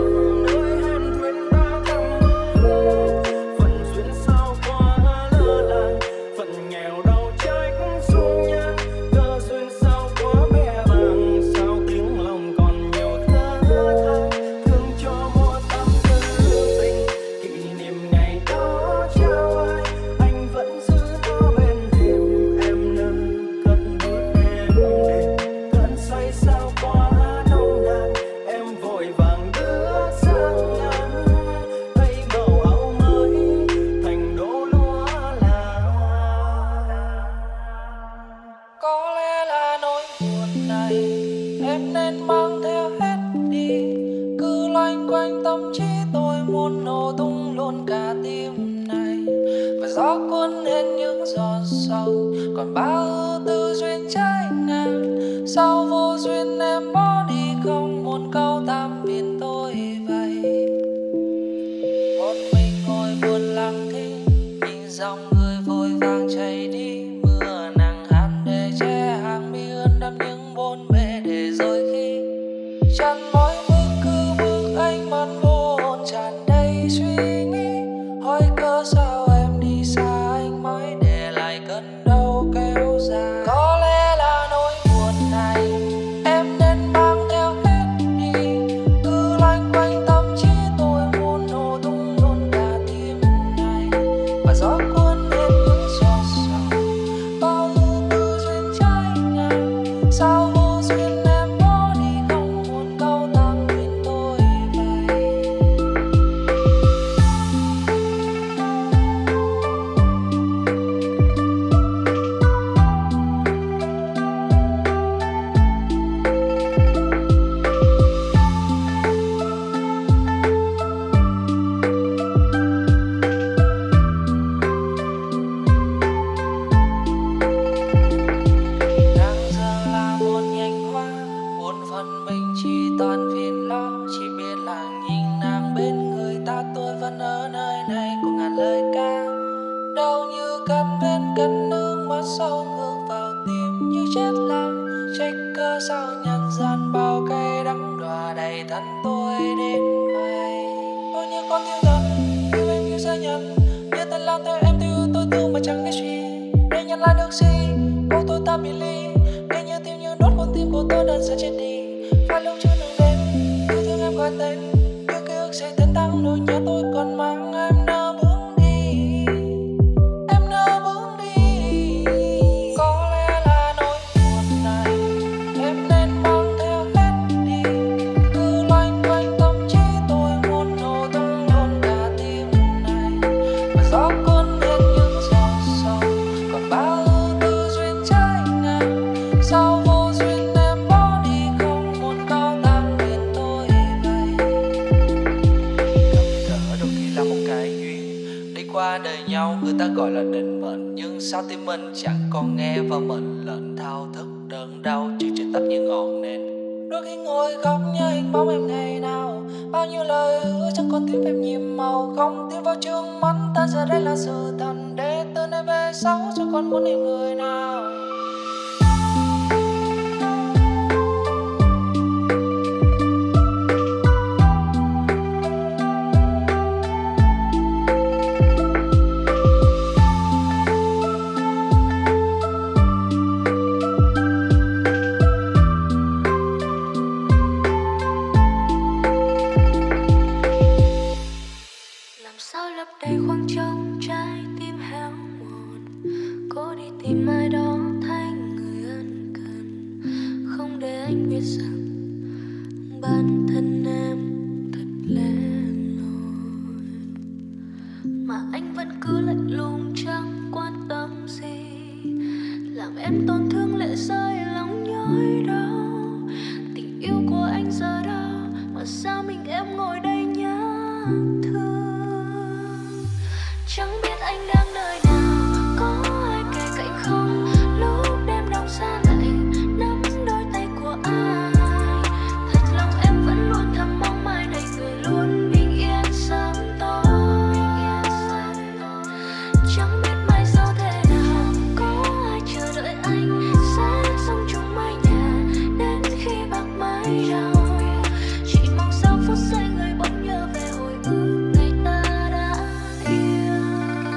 quanh tâm trí tôi muốn nổ tung luôn cả tim này, và gió cuốn hết những giọt sầu, còn bao tư duyên trái ngang. Sao vô duyên em bỏ đi không một câu tạm biệt tôi vậy. Một mình ngồi buồn lặng thinh, nhìn dòng người vội vàng chạy đi. Mưa nắng hạn để che hàng mi ướt đẫm những bốn bề để rồi khi chăn mỗi bước cứ bước ánh mắt vô hồn tràn đầy suy nghĩ. Hỏi cớ sao em đi xa anh mãi để lại cơn đau kéo dài. Có lẽ là nỗi buồn này em nên mang theo hết đi, cứ loanh quanh tâm trí tôi muốn nổ tung luôn cả tim này, và gió cuốn hết những giọt sầu, bao ưu tư duyên trái ngang. Sao vô duyên em bỏ đi không một câu tạm biệt tôi vậy. Đang giờ là một nhành hoa, buồn phần mình chỉ toàn phiền lo. Chỉ biết là nhìn nàng bên người ta, tôi vẫn ở nơi này cùng ngàn lời ca. Đau như cắt bên cắn nước mắt sâu ngược vào tim như chết lặng. Trách cớ sao nhân gian bao cay đắng đọa đầy thân tôi đến vậy. Tôi như con thiên thần yêu em như gia nhân, như tên lang theo em theo tôi thương mà chẳng biết gì. Để nhận lại được gì cô tôi ta bị ly, nghe như tim như đốt con tim của tôi đang sẽ chết đi. Phải lúc chưa nắng đêm yêu thương em gọi tên, như ký ức sẽ tên tăng nỗi nhớ tôi còn mang em nỡ bước đi, em nỡ bước đi. Có lẽ là nỗi buồn này em nên mang theo hết đi, cứ loanh quanh tâm trí tôi muốn nổ tung luôn cả tim này, và gió cuốn hết những giọt sầu, còn bao tư duyên trái ngang. Sao vô duyên em bỏ đi không một câu tạm biệt tôi vậy. Gặp gỡ đôi khi là một cái duyên, đi qua đời nhau người ta gọi là định mệnh, nhưng sao tim mình chẳng còn nghe và mệnh lệnh thao thức đớn đau chưa trên tóc như ngọn nến. Đôi khi ngồi khóc nhớ hình bóng em ngày nào, bao nhiêu lời hứa chẳng còn tiếng phép nhiệm màu, không tin vào trước mắt ta giờ đây là sự thật. Để từ nay về sau cho con muốn yêu người nào. Làm sao lấp đầy khoảng trống trái tim héo mòn, cố đi tìm ai đó thay người ân cần, không để anh biết rằng bản thân em thật lẻ loi, mà anh vẫn cứ lạnh lùng chẳng quan tâm gì, làm em tổn thương lệ rơi lòng nhói đau. Tình yêu của anh giờ đâu mà sao mình em ngồi đây nhớ thương. Chẳng biết anh đang nơi nào, có ai kề cạnh không, lúc đêm đông xa lạnh nắm đôi tay của ai. Thật lòng em vẫn luôn thầm mong mai này người luôn bình yên sớm tối. Chẳng biết mai sau thế nào, có ai chờ đợi anh sẽ sống chung mái nhà đến khi bạc mái rào. Chỉ mong sau phút giây người bỗng nhớ về hồi ức ngày ta đã yêu.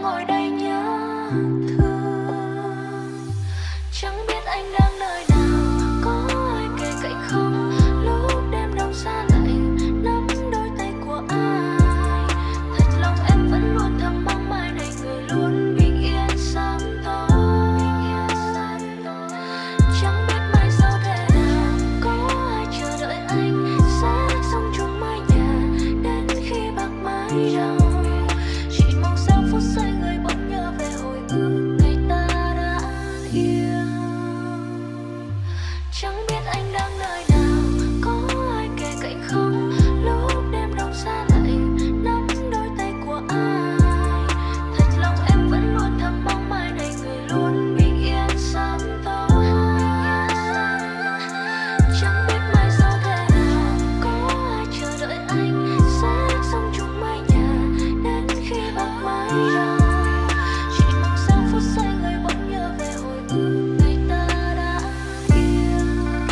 ngồi đây nhớ thương. Chẳng biết anh đang nơi nào, có ai kề cạnh không? Lúc đêm đông xa lạnh, nắm đôi tay của ai? Thật lòng em vẫn luôn thầm mong mai này người luôn bình yên sớm tối. Chẳng biết mai sau thế nào, có ai chờ đợi anh sẽ sống chung mái nhà đến khi bạc mái râu. Chỉ mong sau phút giây người bỗng nhớ về hồi ức ngày ta đã yêu. Chẳng biết anh đang nơi nào, có ai kề cạnh không? Lúc đêm đông xa lạnh, nắm đôi tay của ai? Thật lòng em vẫn luôn thầm mong mai này người luôn bình yên sớm tối. Chẳng biết mai sau thế nào, có ai chờ đợi anh sẽ sống chung mái nhà đến khi bạc mái râu. Chỉ mong sau phút giây người bỗng nhớ về hồi ức ngày ta đã yêu.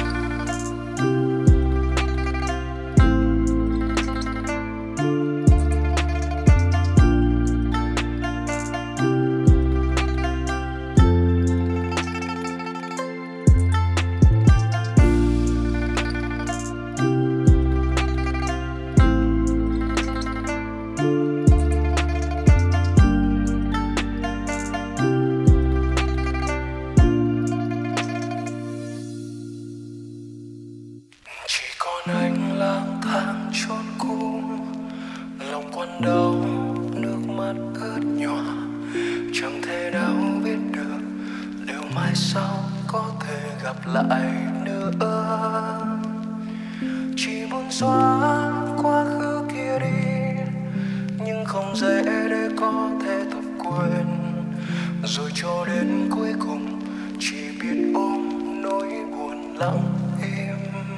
Chỉ còn anh lang thang chốn cũ, lòng quặn đau nước mắt ướt nhòa. Chẳng thể nào biết được liệu mai sau có thể gặp lại nữa. Chỉ muốn xóa quá khứ kia đi, nhưng không dễ để có thể thập quên. Rồi cho đến cuối cùng chỉ biết ôm nỗi buồn lặng im.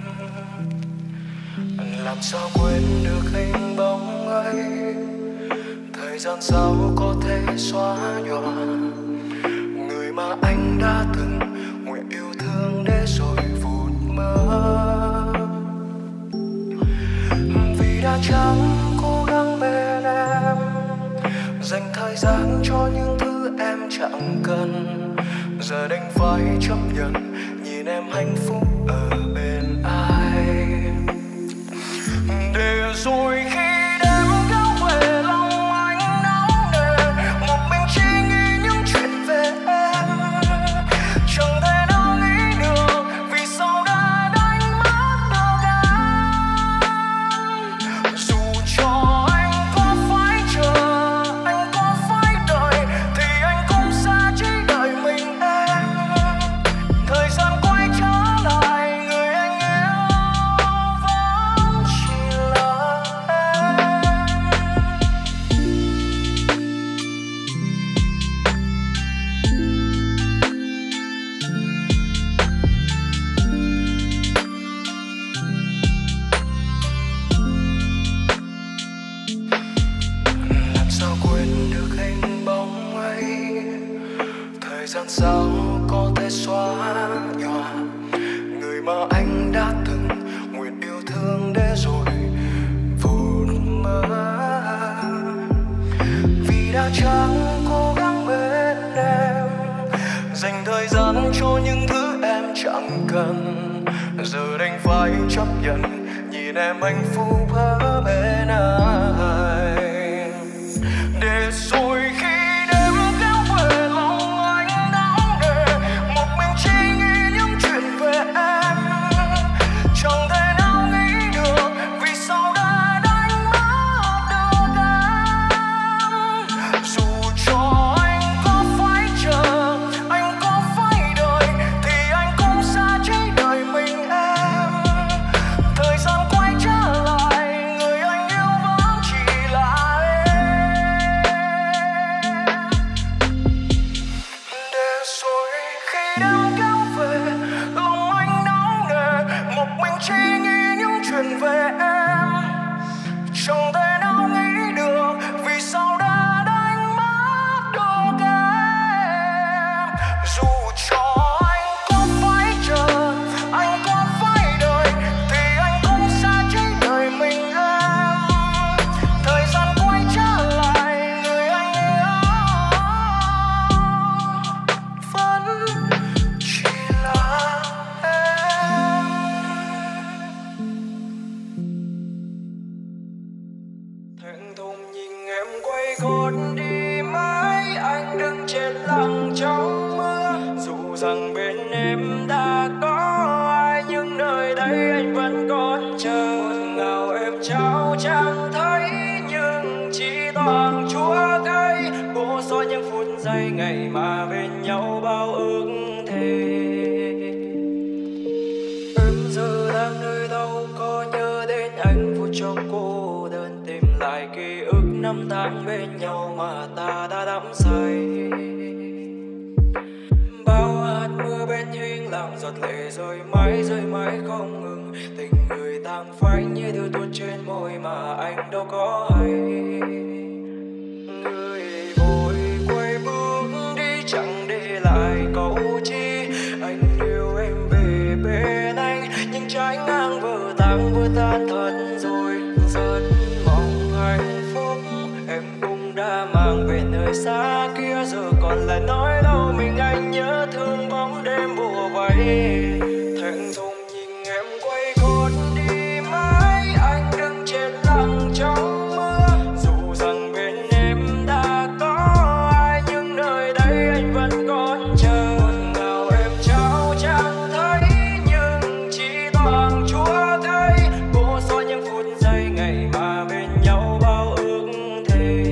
Làm sao quên được hình bóng ấy, thời gian sao có thể xóa nhòa người mà anh đã từng nguyện yêu thương để rồi vụt mơ. Vì đã chẳng cố gắng bên em, dành thời gian cho những thứ em chẳng cần, giờ đành phải chấp nhận nhìn em hạnh phúc ở bên ai. Để rồi khi đêm kéo về lòng anh nóng nề, một mình chỉ nghĩ những chuyện về em. Chẳng thể nào nghĩ được vì sao đã đánh mất được em. Dù cho anh có phải chờ, anh có phải đợi, thì anh cũng sẽ chỉ đợi mình em. Thời gian quay trở lại, người anh yêu vẫn chỉ là em. Làm sao quên được hình bóng ấy, thời gian sao có thể xóa nhòa người mà anh đã từng nguyện yêu thương để rồi vụt mơ. Vì đã chẳng cố gắng bên em, dành thời gian cho những thứ em chẳng cần, giờ đành phải chấp nhận nhìn em hạnh phúc ở bên ai. Để rồi khi đêm kéo về lòng anh nóng nề, một mình chỉ nghĩ những chuyện về em. Chẳng thể nào nghĩ được vì sao đã đánh mất được em. Dù cho anh có phải chờ, anh có phải đợi, thì anh cũng sẽ chỉ đợi mình em. Thời gian quay trở lại, người anh yêu vẫn chỉ là em. những phút giây ngày mà bên nhau bao ước thề. Em giờ đang nơi đâu, có nhớ đến anh phút trong cô đơn, tìm lại ký ức năm tháng bên nhau mà ta đã đắm say. Bao hạt mưa bên hiên lặng, giọt lệ rơi mãi không ngừng. Tình người tàn phai như thứ tuôn trên môi mà anh đâu có hay. Người vội quay bước đi chẳng để lại câu chi. Anh yêu em về bên anh, nhưng trái ngang vừa tan thật rồi. Rất mong hạnh phúc em cũng đã mang về nơi xa kia, giờ còn lại nói đâu mình anh nhớ thương bóng đêm bùa vây. Thẹn thùng nhìn em quay gót đi mãi, anh đứng chết lặng trong mưa. Dù rằng bên em đã có ai, nhưng nơi đây anh vẫn còn chờ. Nào em trao chẳng thấy, nhưng chỉ toàn Chúa thấy. Vô số những phút giây ngày mà bên nhau bao ước thề.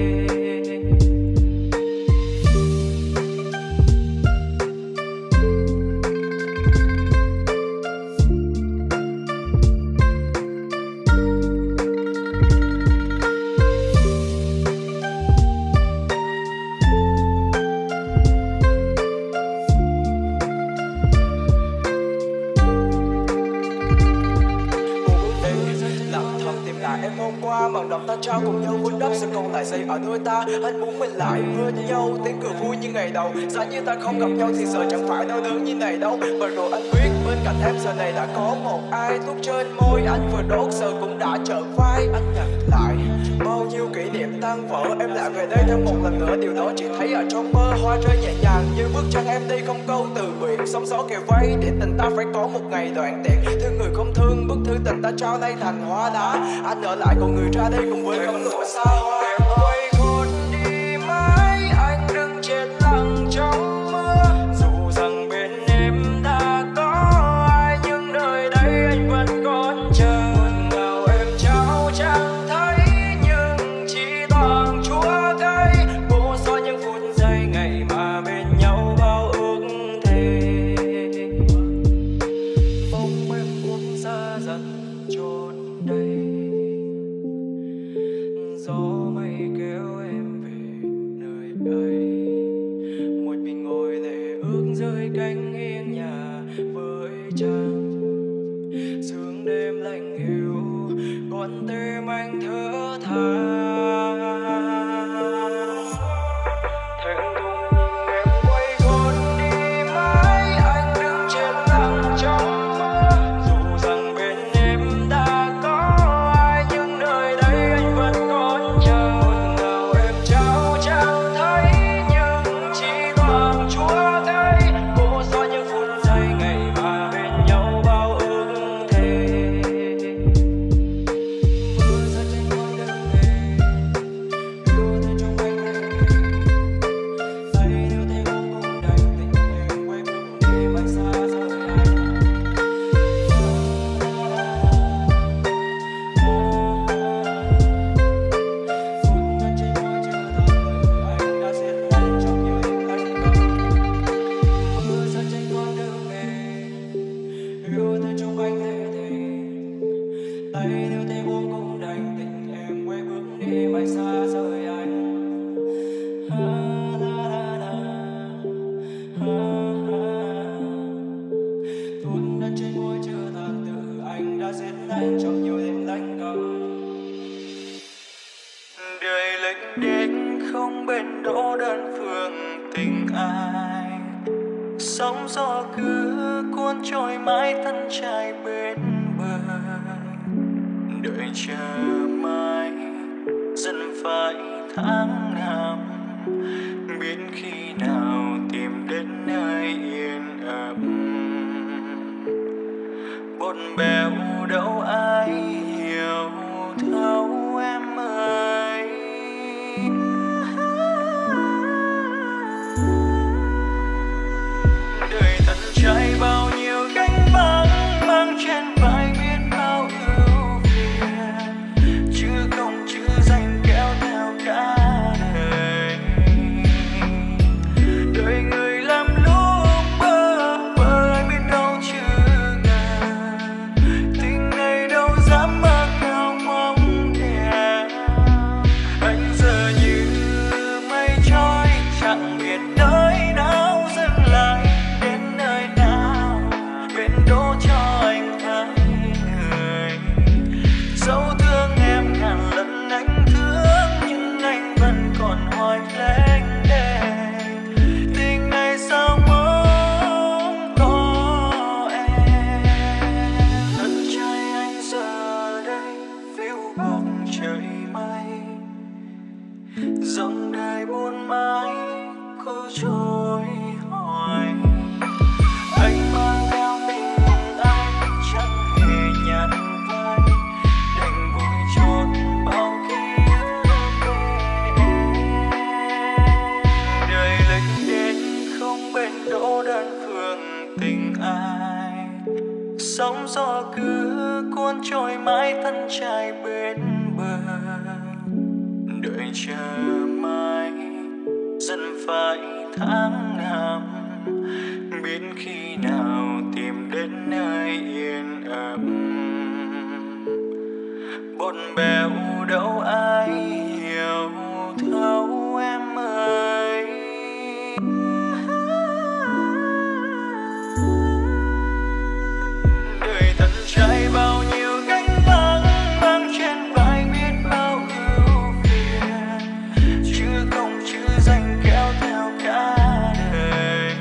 Em hôm qua bằng đọc ta trao cùng nhau vun đắp, sự còn lại dày ở đôi ta. Anh muốn mình lại bên nhau, tiếng cười vui như ngày đầu. Giá như ta không gặp nhau thì giờ chẳng phải đau đớn như này đâu. Và rồi anh biết bên cạnh em giờ này đã có một ai. Thuốc trên môi anh vừa đốt giờ cũng đã trở vai. Anh nhặt lại bao nhiêu kỷ niệm tan vỡ, em lại về đây thêm một lần nữa. Điều đó chỉ thấy ở trong mơ, hoa rơi nhẹ nhàng như bước chân em đi không câu từ nguyện. Sóng gió kề vây để tình ta phải có một ngày đoạn tiện. Thương người không thương, bức thư tình ta trao nay thành hoa đá. Anh ở lại còn người ra đây cùng với cánh cửa xa hoa. Em quay gót đi mãi, anh đứng chết lặng trong mưa. Dù rằng bên em đã có ai, nhưng nơi đây anh vẫn còn chờ. Nào em trao chẳng thấy, nhưng chỉ toàn Chúa thấy. Vô số những phút giây ngày mà bên nhau bao ước thề. Bóng em buông xa dần trốn đây, gió mây kéo em về nơi ấy. Một mình ngồi lệ ước rơi cánh hiên nhà với trăng. Sương đêm lạnh hiu, con tim anh thở than. Thẹn thùng nhìn em quay gót đi mãi, anh đứng chết lặng trong mưa. Dù rằng bên em đã có ai, nhưng nơi đây anh vẫn còn chờ. Nào em trao chẳng thấy, nhưng chỉ toàn Chúa thấy. Vô số những phút giây ngày mà bên nhau bao ước thề. Mưa rơi trên con đường về, yêu thương trong anh này. Tay nếu thấy vô cùng đành, tình em quay bước đi mãi xa rời anh. Đời lênh đênh không bên đỗ đơn phương tình ai. Sóng gió cứ cuốn trôi mãi thân trai bên bờ. Đợi chờ mãi dần phải tháng năm, biết khi nào tìm đến nơi yên ấm. Bột bèo đâu ai hiểu thấu em ơi. Đời thật trai bao nhiêu gánh vác, mang trên vai biết bao ưu phiền, chữ công chữ danh kéo theo cả đời. trôi hoài. Anh mang theo tình ai chẳng hề nhạt vai, đành vội trốn bao ký ức về. Đời lênh đênh không bên đỗ đơn phương tình ai, sóng gió cứ cuốn trôi mãi thân trai bên bờ. Đợi chờ mãi dần phải tháng năm, biết khi nào tìm đến nơi yên ấm. Bộn bèo đâu ai hiểu thấu em ơi. Đời thân trai bao nhiêu cánh vắng, mang trên vai biết bao ưu phiền, chứ không chữ danh kéo theo cả đời.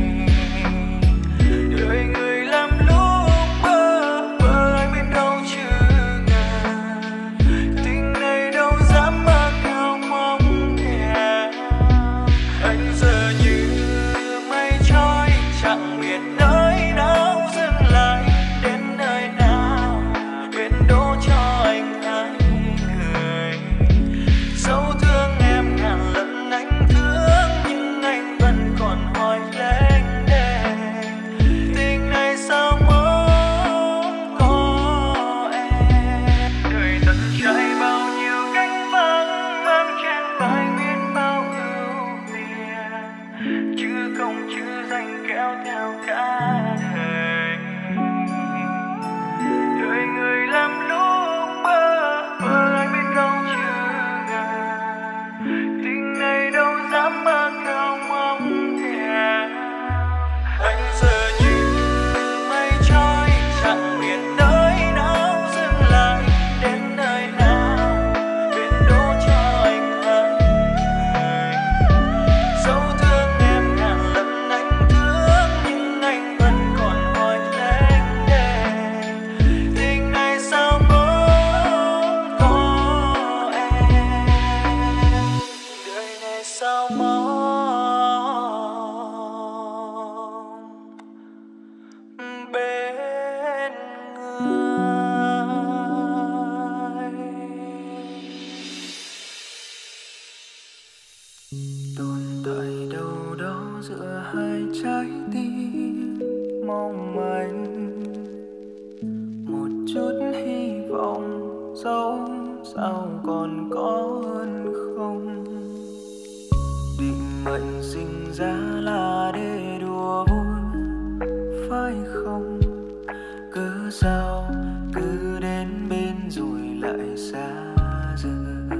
Đời người làm lúc bơ vơ, ai biết đâu chứ ngờ tình này đâu dám mơ cao mong thèm. Anh giờ như mây trôi chẳng biết nơi nào dừng lại, đến nơi nào biết đỗ cho anh hai người. Dẫu thương em ngàn lần anh thương, nhưng anh vẫn còn hỏi lênh đênh, tình này sao mong có em. Đời thật trai bao nhiêu cánh vắng, mang trên vai biết bao ưu phiền, chứ không chữ danh kéo theo cả đời. Đời người làm lúc bơ vơ, ai biết đâu chứ ngờ tình này đâu dám mơ cao mong thèm. Anh giờ như mây trôi chẳng biết nơi nào dừng lại, đến nơi nào biết đỗ cho anh hai người. Dẫu thương em ngàn lần anh thương, nhưng anh vẫn còn hỏi lênh đênh, tình này sao mong có em. Đời này sao mong bên người. Tồn tại đâu đó giữa hai trái tim mong manh, một chút hy vọng dẫu sao còn có hơn không. Định mệnh sinh ra là để đùa vui phải không, cớ sao cứ đến bên rồi lại xa rời.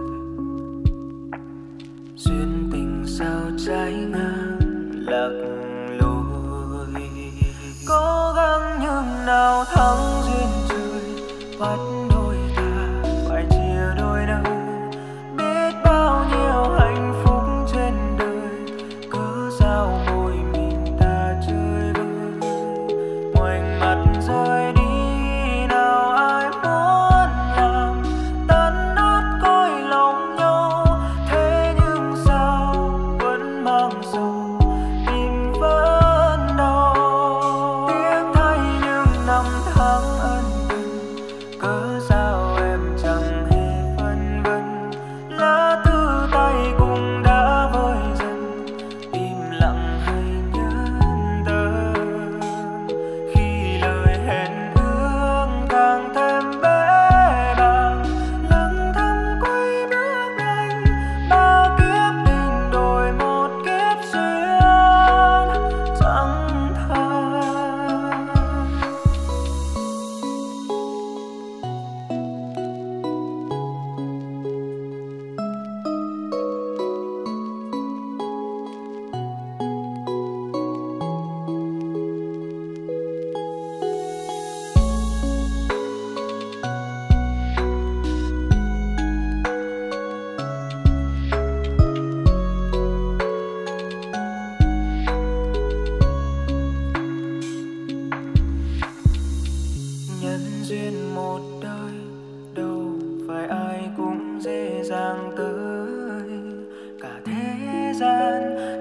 Duyên tình sao trái ngang lạc lối, cố gắng nhưng nào thắng duyên trời bắt đôi ta phải chia đôi nơi. Biết bao nhiêu hạnh phúc trên đời, cớ sao mỗi mình ta chơi vơi. Ngoảnh mặt rời đi nào ai muốn làm tan nát cõi lòng nhau, thế nhưng sao vẫn mang dầu tim vẫn đau. Tiếc thay những năm tháng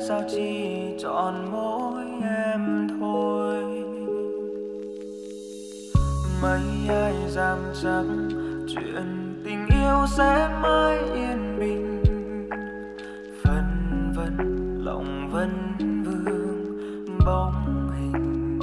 sao chỉ chọn mỗi em thôi. Mấy ai dám chắc chuyện tình yêu sẽ mãi yên bình. Vân vân lòng vẫn vương bóng hình.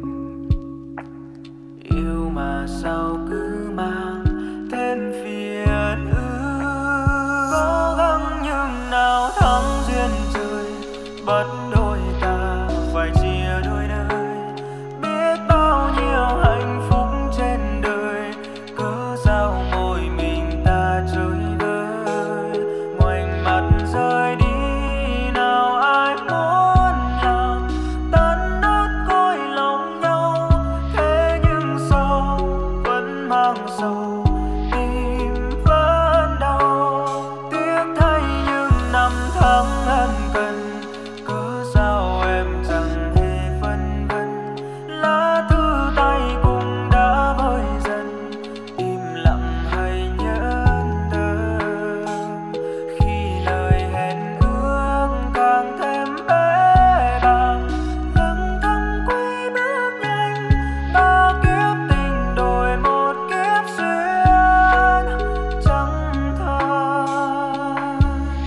Yêu mà sao cứ mang thêm phiền ưu. Cố gắng nhưng nào thắng duyên trời, bất đôi ta phải chia đôi nơi. Biết bao nhiêu hạnh phúc trên đời, cớ sao mỗi mình ta chơi vơi. Ngoảnh mặt rời đi, nào ai muốn làm tan nát cõi lòng nhau. Thế nhưng sao vẫn mang sầu, tim vẫn đau. Tiếc thay những năm tháng ân cần, cớ sao em chẳng hề phân vân. Lá thư tay cũng đã vơi dần, im lặng hay nhẫn tâm. Khi lời hẹn ước càng thêm bế bàng, lưng thăng quay bước nhanh. Ta kiếp tình đổi một kiếp duyên chẳng than.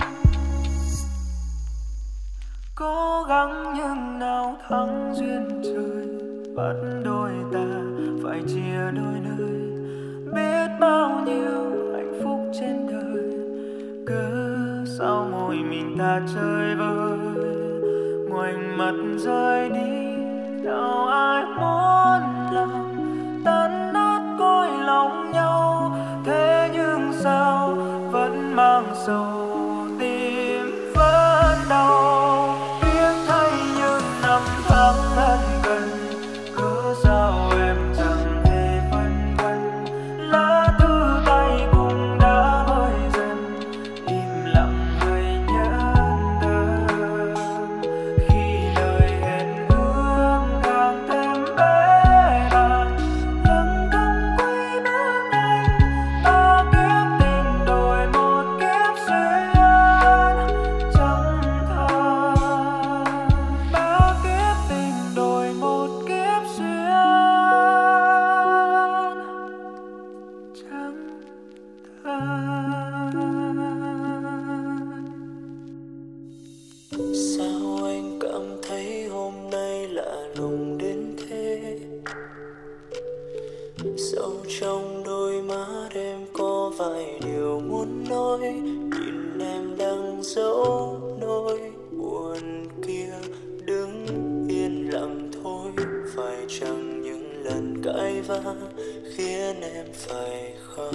Cố gắng nhưng nào thắng duyên trời, bắt đôi ta phải chia đôi nơi. Biết bao nhiêu hạnh phúc trên đời, cớ sao mỗi mình ta chơi vơi. Ngoảnh mặt rời đi, nào ai muốn làm tan nát cõi lòng nhau. Thế nhưng sao vẫn mang sầu, tim vẫn đau. Tiếc thay những năm tháng ân cần, cớ sao em chẳng hề phân vân. Lá thư tay cũng đã vơi dần, im lặng hay nhẫn tâm. Khi lời hẹn ước càng thêm bế bàng, lưng thăng quay bước nhanh. Ta kiếp tình đổi một kiếp duyên chẳng than. Ta kiếp tình đổi một kiếp duyên chẳng than. Sao anh cảm thấy hôm nay lạ lùng đến thế? Sâu trong đôi mắt em có vài điều muốn nói. Nhìn em đang giấu nỗi buồn kia, đứng yên lặng thôi. Phải chăng những lần cãi vã khiến em phải khóc?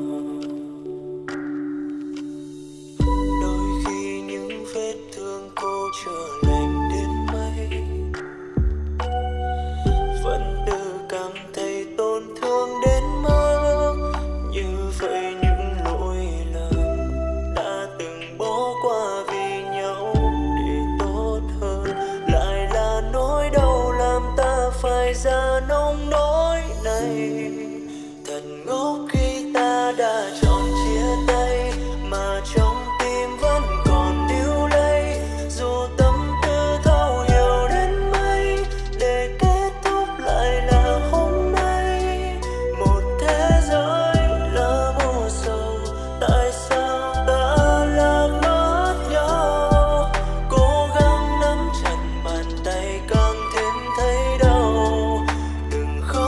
Đôi khi những vết thương cô trở lành đến mấy, vẫn tự cảm thấy tổn thương đến mức như vậy. Những lỗi lầm đã từng bỏ qua vì nhau để tốt hơn, lại là nỗi đau làm ta phải ra nông nỗi này. Thật ngốc khi ta đã chọn chia tay, mà trong tim vẫn còn níu lấy. Dù tâm tư thấu hiểu đến mấy, để kết thúc lại là hôm nay. Một thế giới lỡ vô sầu, tại sao ta lạc mất nhau? Cố gắng nắm chặt bàn tay càng thêm thấy đau. Đừng khóc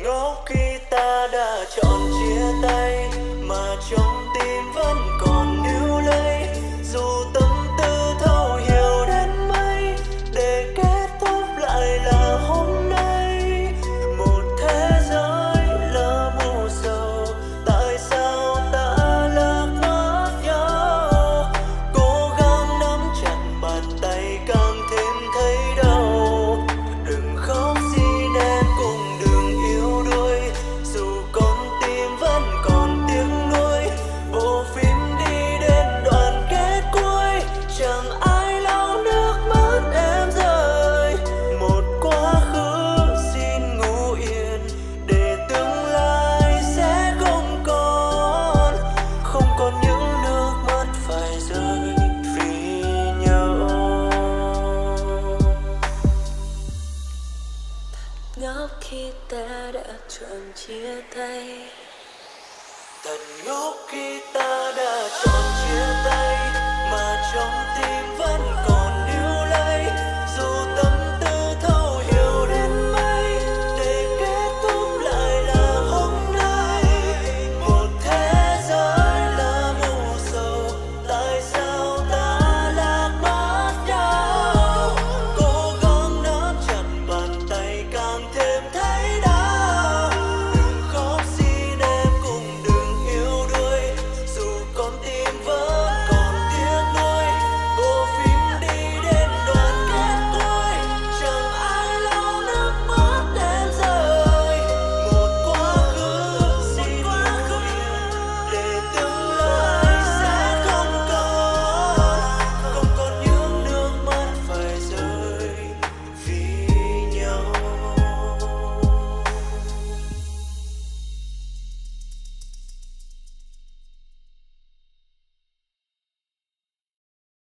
ngốc khi ta đã chọn chia tay, mà trong tim vẫn còn níu lấy. Dù tâm tư thấu hiểu đến mấy, để kết thúc lại là hôm nay. Một thế giới lỡ mù sầu, tại sao ta lỡ mất nhau? Cố gắng nắm chặt bàn tay càng thêm thấy đau. Đừng khóc xin em cùng đừng yếu đuối, dù con tim vẫn còn tiếc nuối. Bộ phim đi đến đoạn kết cuối, chẳng ai lau nước mắt em rơi. Một quá khứ xin ngủ yên, để tương lai sẽ không còn những nước mắt phải rơi vì nhau. Ngốc khi ta đã chọn chia tay. Thật ngốc khi ta đã chọn chia tay, mà trong tim vẫn còn